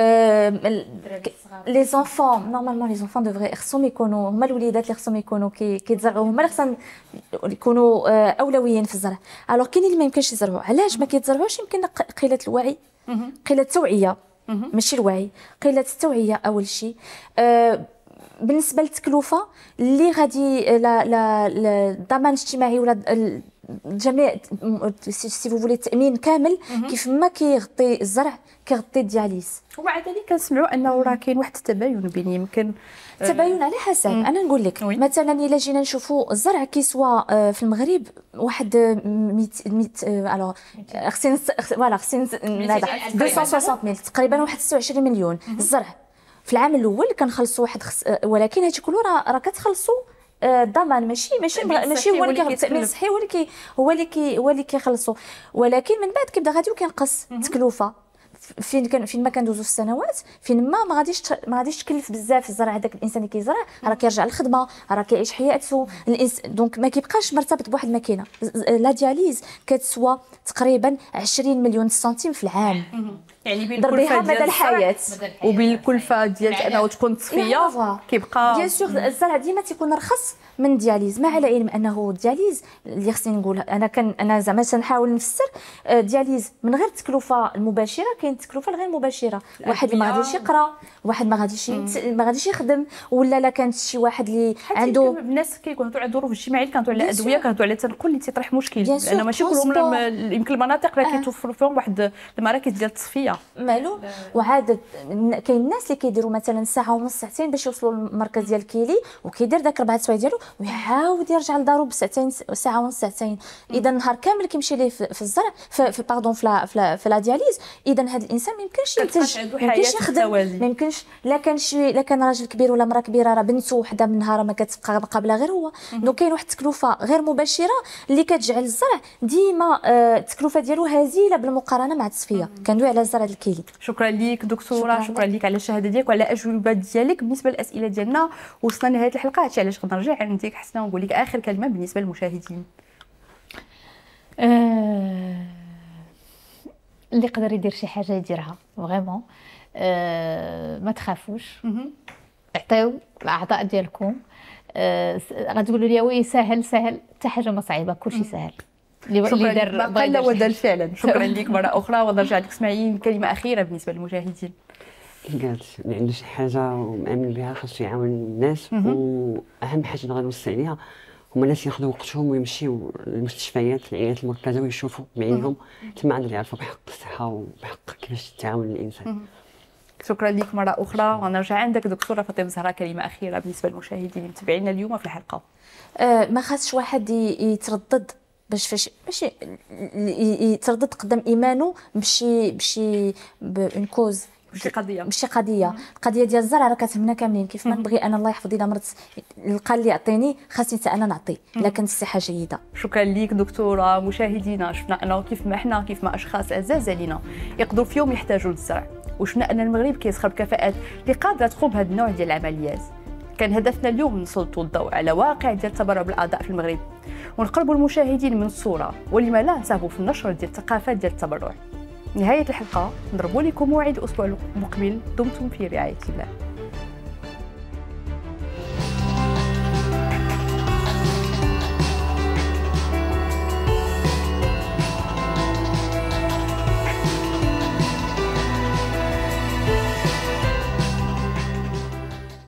لي زونفون نورمالمون لي زونفون دوفري خصهم يكونوا هما الوليدات اللي خصهم يكونوا كيتزرعوا، هما اللي خصهم يكونوا اولويين في الزرع. الوغ كاينين اللي ما يمكنش يزرعوا. علاش ما كيتزرعوش؟ يمكن قله الوعي، قله التوعيه، ماشي الوعي، قله التوعيه اول شيء. بالنسبه للتكلفه اللي غادي الضمان الاجتماعي ولا الجميع سي فو فولي التامين كامل كيف ما كيغطي الزرع كيغطي الدياليز. ومع ذلك كنسمعوا انه راه كاين واحد التباين بين يمكن تباين على حسب. انا نقول لك مثلا الا جينا نشوفوا الزرع كيسوى في المغرب واحد 100 الوغ خصنا فوالا خصنا 260,000 تقريبا واحد 26 مليون الزرع في العام الاول كنخلصوا واحد ولكن هادشي كله راه كتخلصوا الضمان ماشي هو اللي التامين الصحي هو اللي كيخلصوا، ولكن من بعد كيبدا غادي وكينقص التكلفه فين ما كندوزو السنوات، فين ما غاديش تكلف بزاف الزرع. هذاك الانسان اللي كيزرع راه كيرجع للخدمه، راه كيعيش حياته دونك ما كيبقاش مرتبط بواحد الماكينه. لا دياليز كتسوى تقريبا 20 مليون سنتيم في العام، يعني بين ضربيها مدى الحياه وبالكلفه ديال انه تكون تصفيه كيبقى بيان سور الزرع ديما تيكون رخص من الدياليز. مع العلم انه الدياليز اللي خصني نقول انا زعما تنحاول نفسر الدياليز من غير التكلفه المباشره، كاين التكلفه الغير مباشره. واحد اللي ما غاديش يقرا، واحد ما غاديش يخدم، ولا لا كانت شي واحد اللي عنده الناس كيكونوا على ظروف اجتماعيه، كانوا على ادويه، كانوا على التنقل اللي تيطرح مشكل، لان ماشي كلهم يمكن المناطق اللي كيتوفروا فيهم واحد المراكز ديال التصفيه مالو. وعاد كاين الناس اللي كيديروا مثلا ساعه ونص ساعتين باش يوصلوا للمركز ديال الكيلي، وكيدير داك 4 سوايع ديالو ويعاود يرجع لدارو بساعتين، ساعه ونص ساعتين. اذا النهار كامل كيمشي ليه في الزرع في باردون في لا دياليز. اذا هذا الانسان ما يمكنش ينتج، ما يمكنش يخدم، ما يمكنش لا كان راجل كبير ولا مراه كبيره، راه بنته وحده من نهار ما كتبقى قابله غير هو. دونك كاين واحد التكلفه غير مباشره اللي كتجعل الزرع ديما التكلفه ديالو هزيله بالمقارنه مع التصفيه. كندوي على الزرع الكيلي. شكرا ليك دكتوره، شكرا ليك على الشهاده ديالك وعلى الاجوبه ديالك. بالنسبه للاسئله ديالنا وصلنا لنهايه الحلقه، هادشي علاش غنرجع عندك حسنه ونقول لك اخر كلمه بالنسبه للمشاهدين. اللي يقدر يدير شي حاجه يديرها فريمون. ما تخافوش، عطيو الاعضاء ديالكم. غتقولوا لي وي سهل حتى حاجه ما صعيبه، كلشي سهل. اللي دار قال ودار فعلا. شكرا لك مره اخرى، ونرجع لك اسماعيل كلمه اخيره بالنسبه للمشاهدين. قالت اللي عنده شي حاجه ومامن بها خاصو يعاون الناس، واهم حاجه اللي غنوصي عليها هما الناس ياخذوا وقتهم ويمشيو للمستشفيات العيادات المركزه ويشوفوا بعينهم، تما عندهم يعرفوا بحق الصحه وبحق كيفاش تعاون الانسان. شكرا لك مره اخرى، ونرجع عندك دكتوره فاطمه زهراء كلمه اخيره بالنسبه للمشاهدين اللي متابعينا اليوم في الحلقه. ما خاصش واحد يتردد باش يتردد قدام ايمانه بشي بون كوز، ماشي قضيه. القضيه ديال الزرع راه كتهمنا كاملين. كيف ما نبغي انا الله يحفظ لي مرت لقى اللي يعطيني، خاصني حتى انا نعطي، لكن الصحه جيده. شكرا ليك دكتوره. مشاهدينا شفنا انه كيف ما اشخاص اعزاز علينا يقدروا في يوم يحتاجوا للزرع، وشفنا ان المغرب كيسخر بكفاءات اللي قادره تقوم بهذا النوع ديال العمليات. كان هدفنا اليوم نسلطوا الضوء على واقع ديال التبرع بالاعضاء في المغرب، ونقربوا المشاهدين من الصوره، ولما لا نساهموا في النشر ديال الثقافات ديال التبرع. نهايه الحلقه نضربوا لكم موعد الاسبوع المقبل. دمتم في رعايه الله.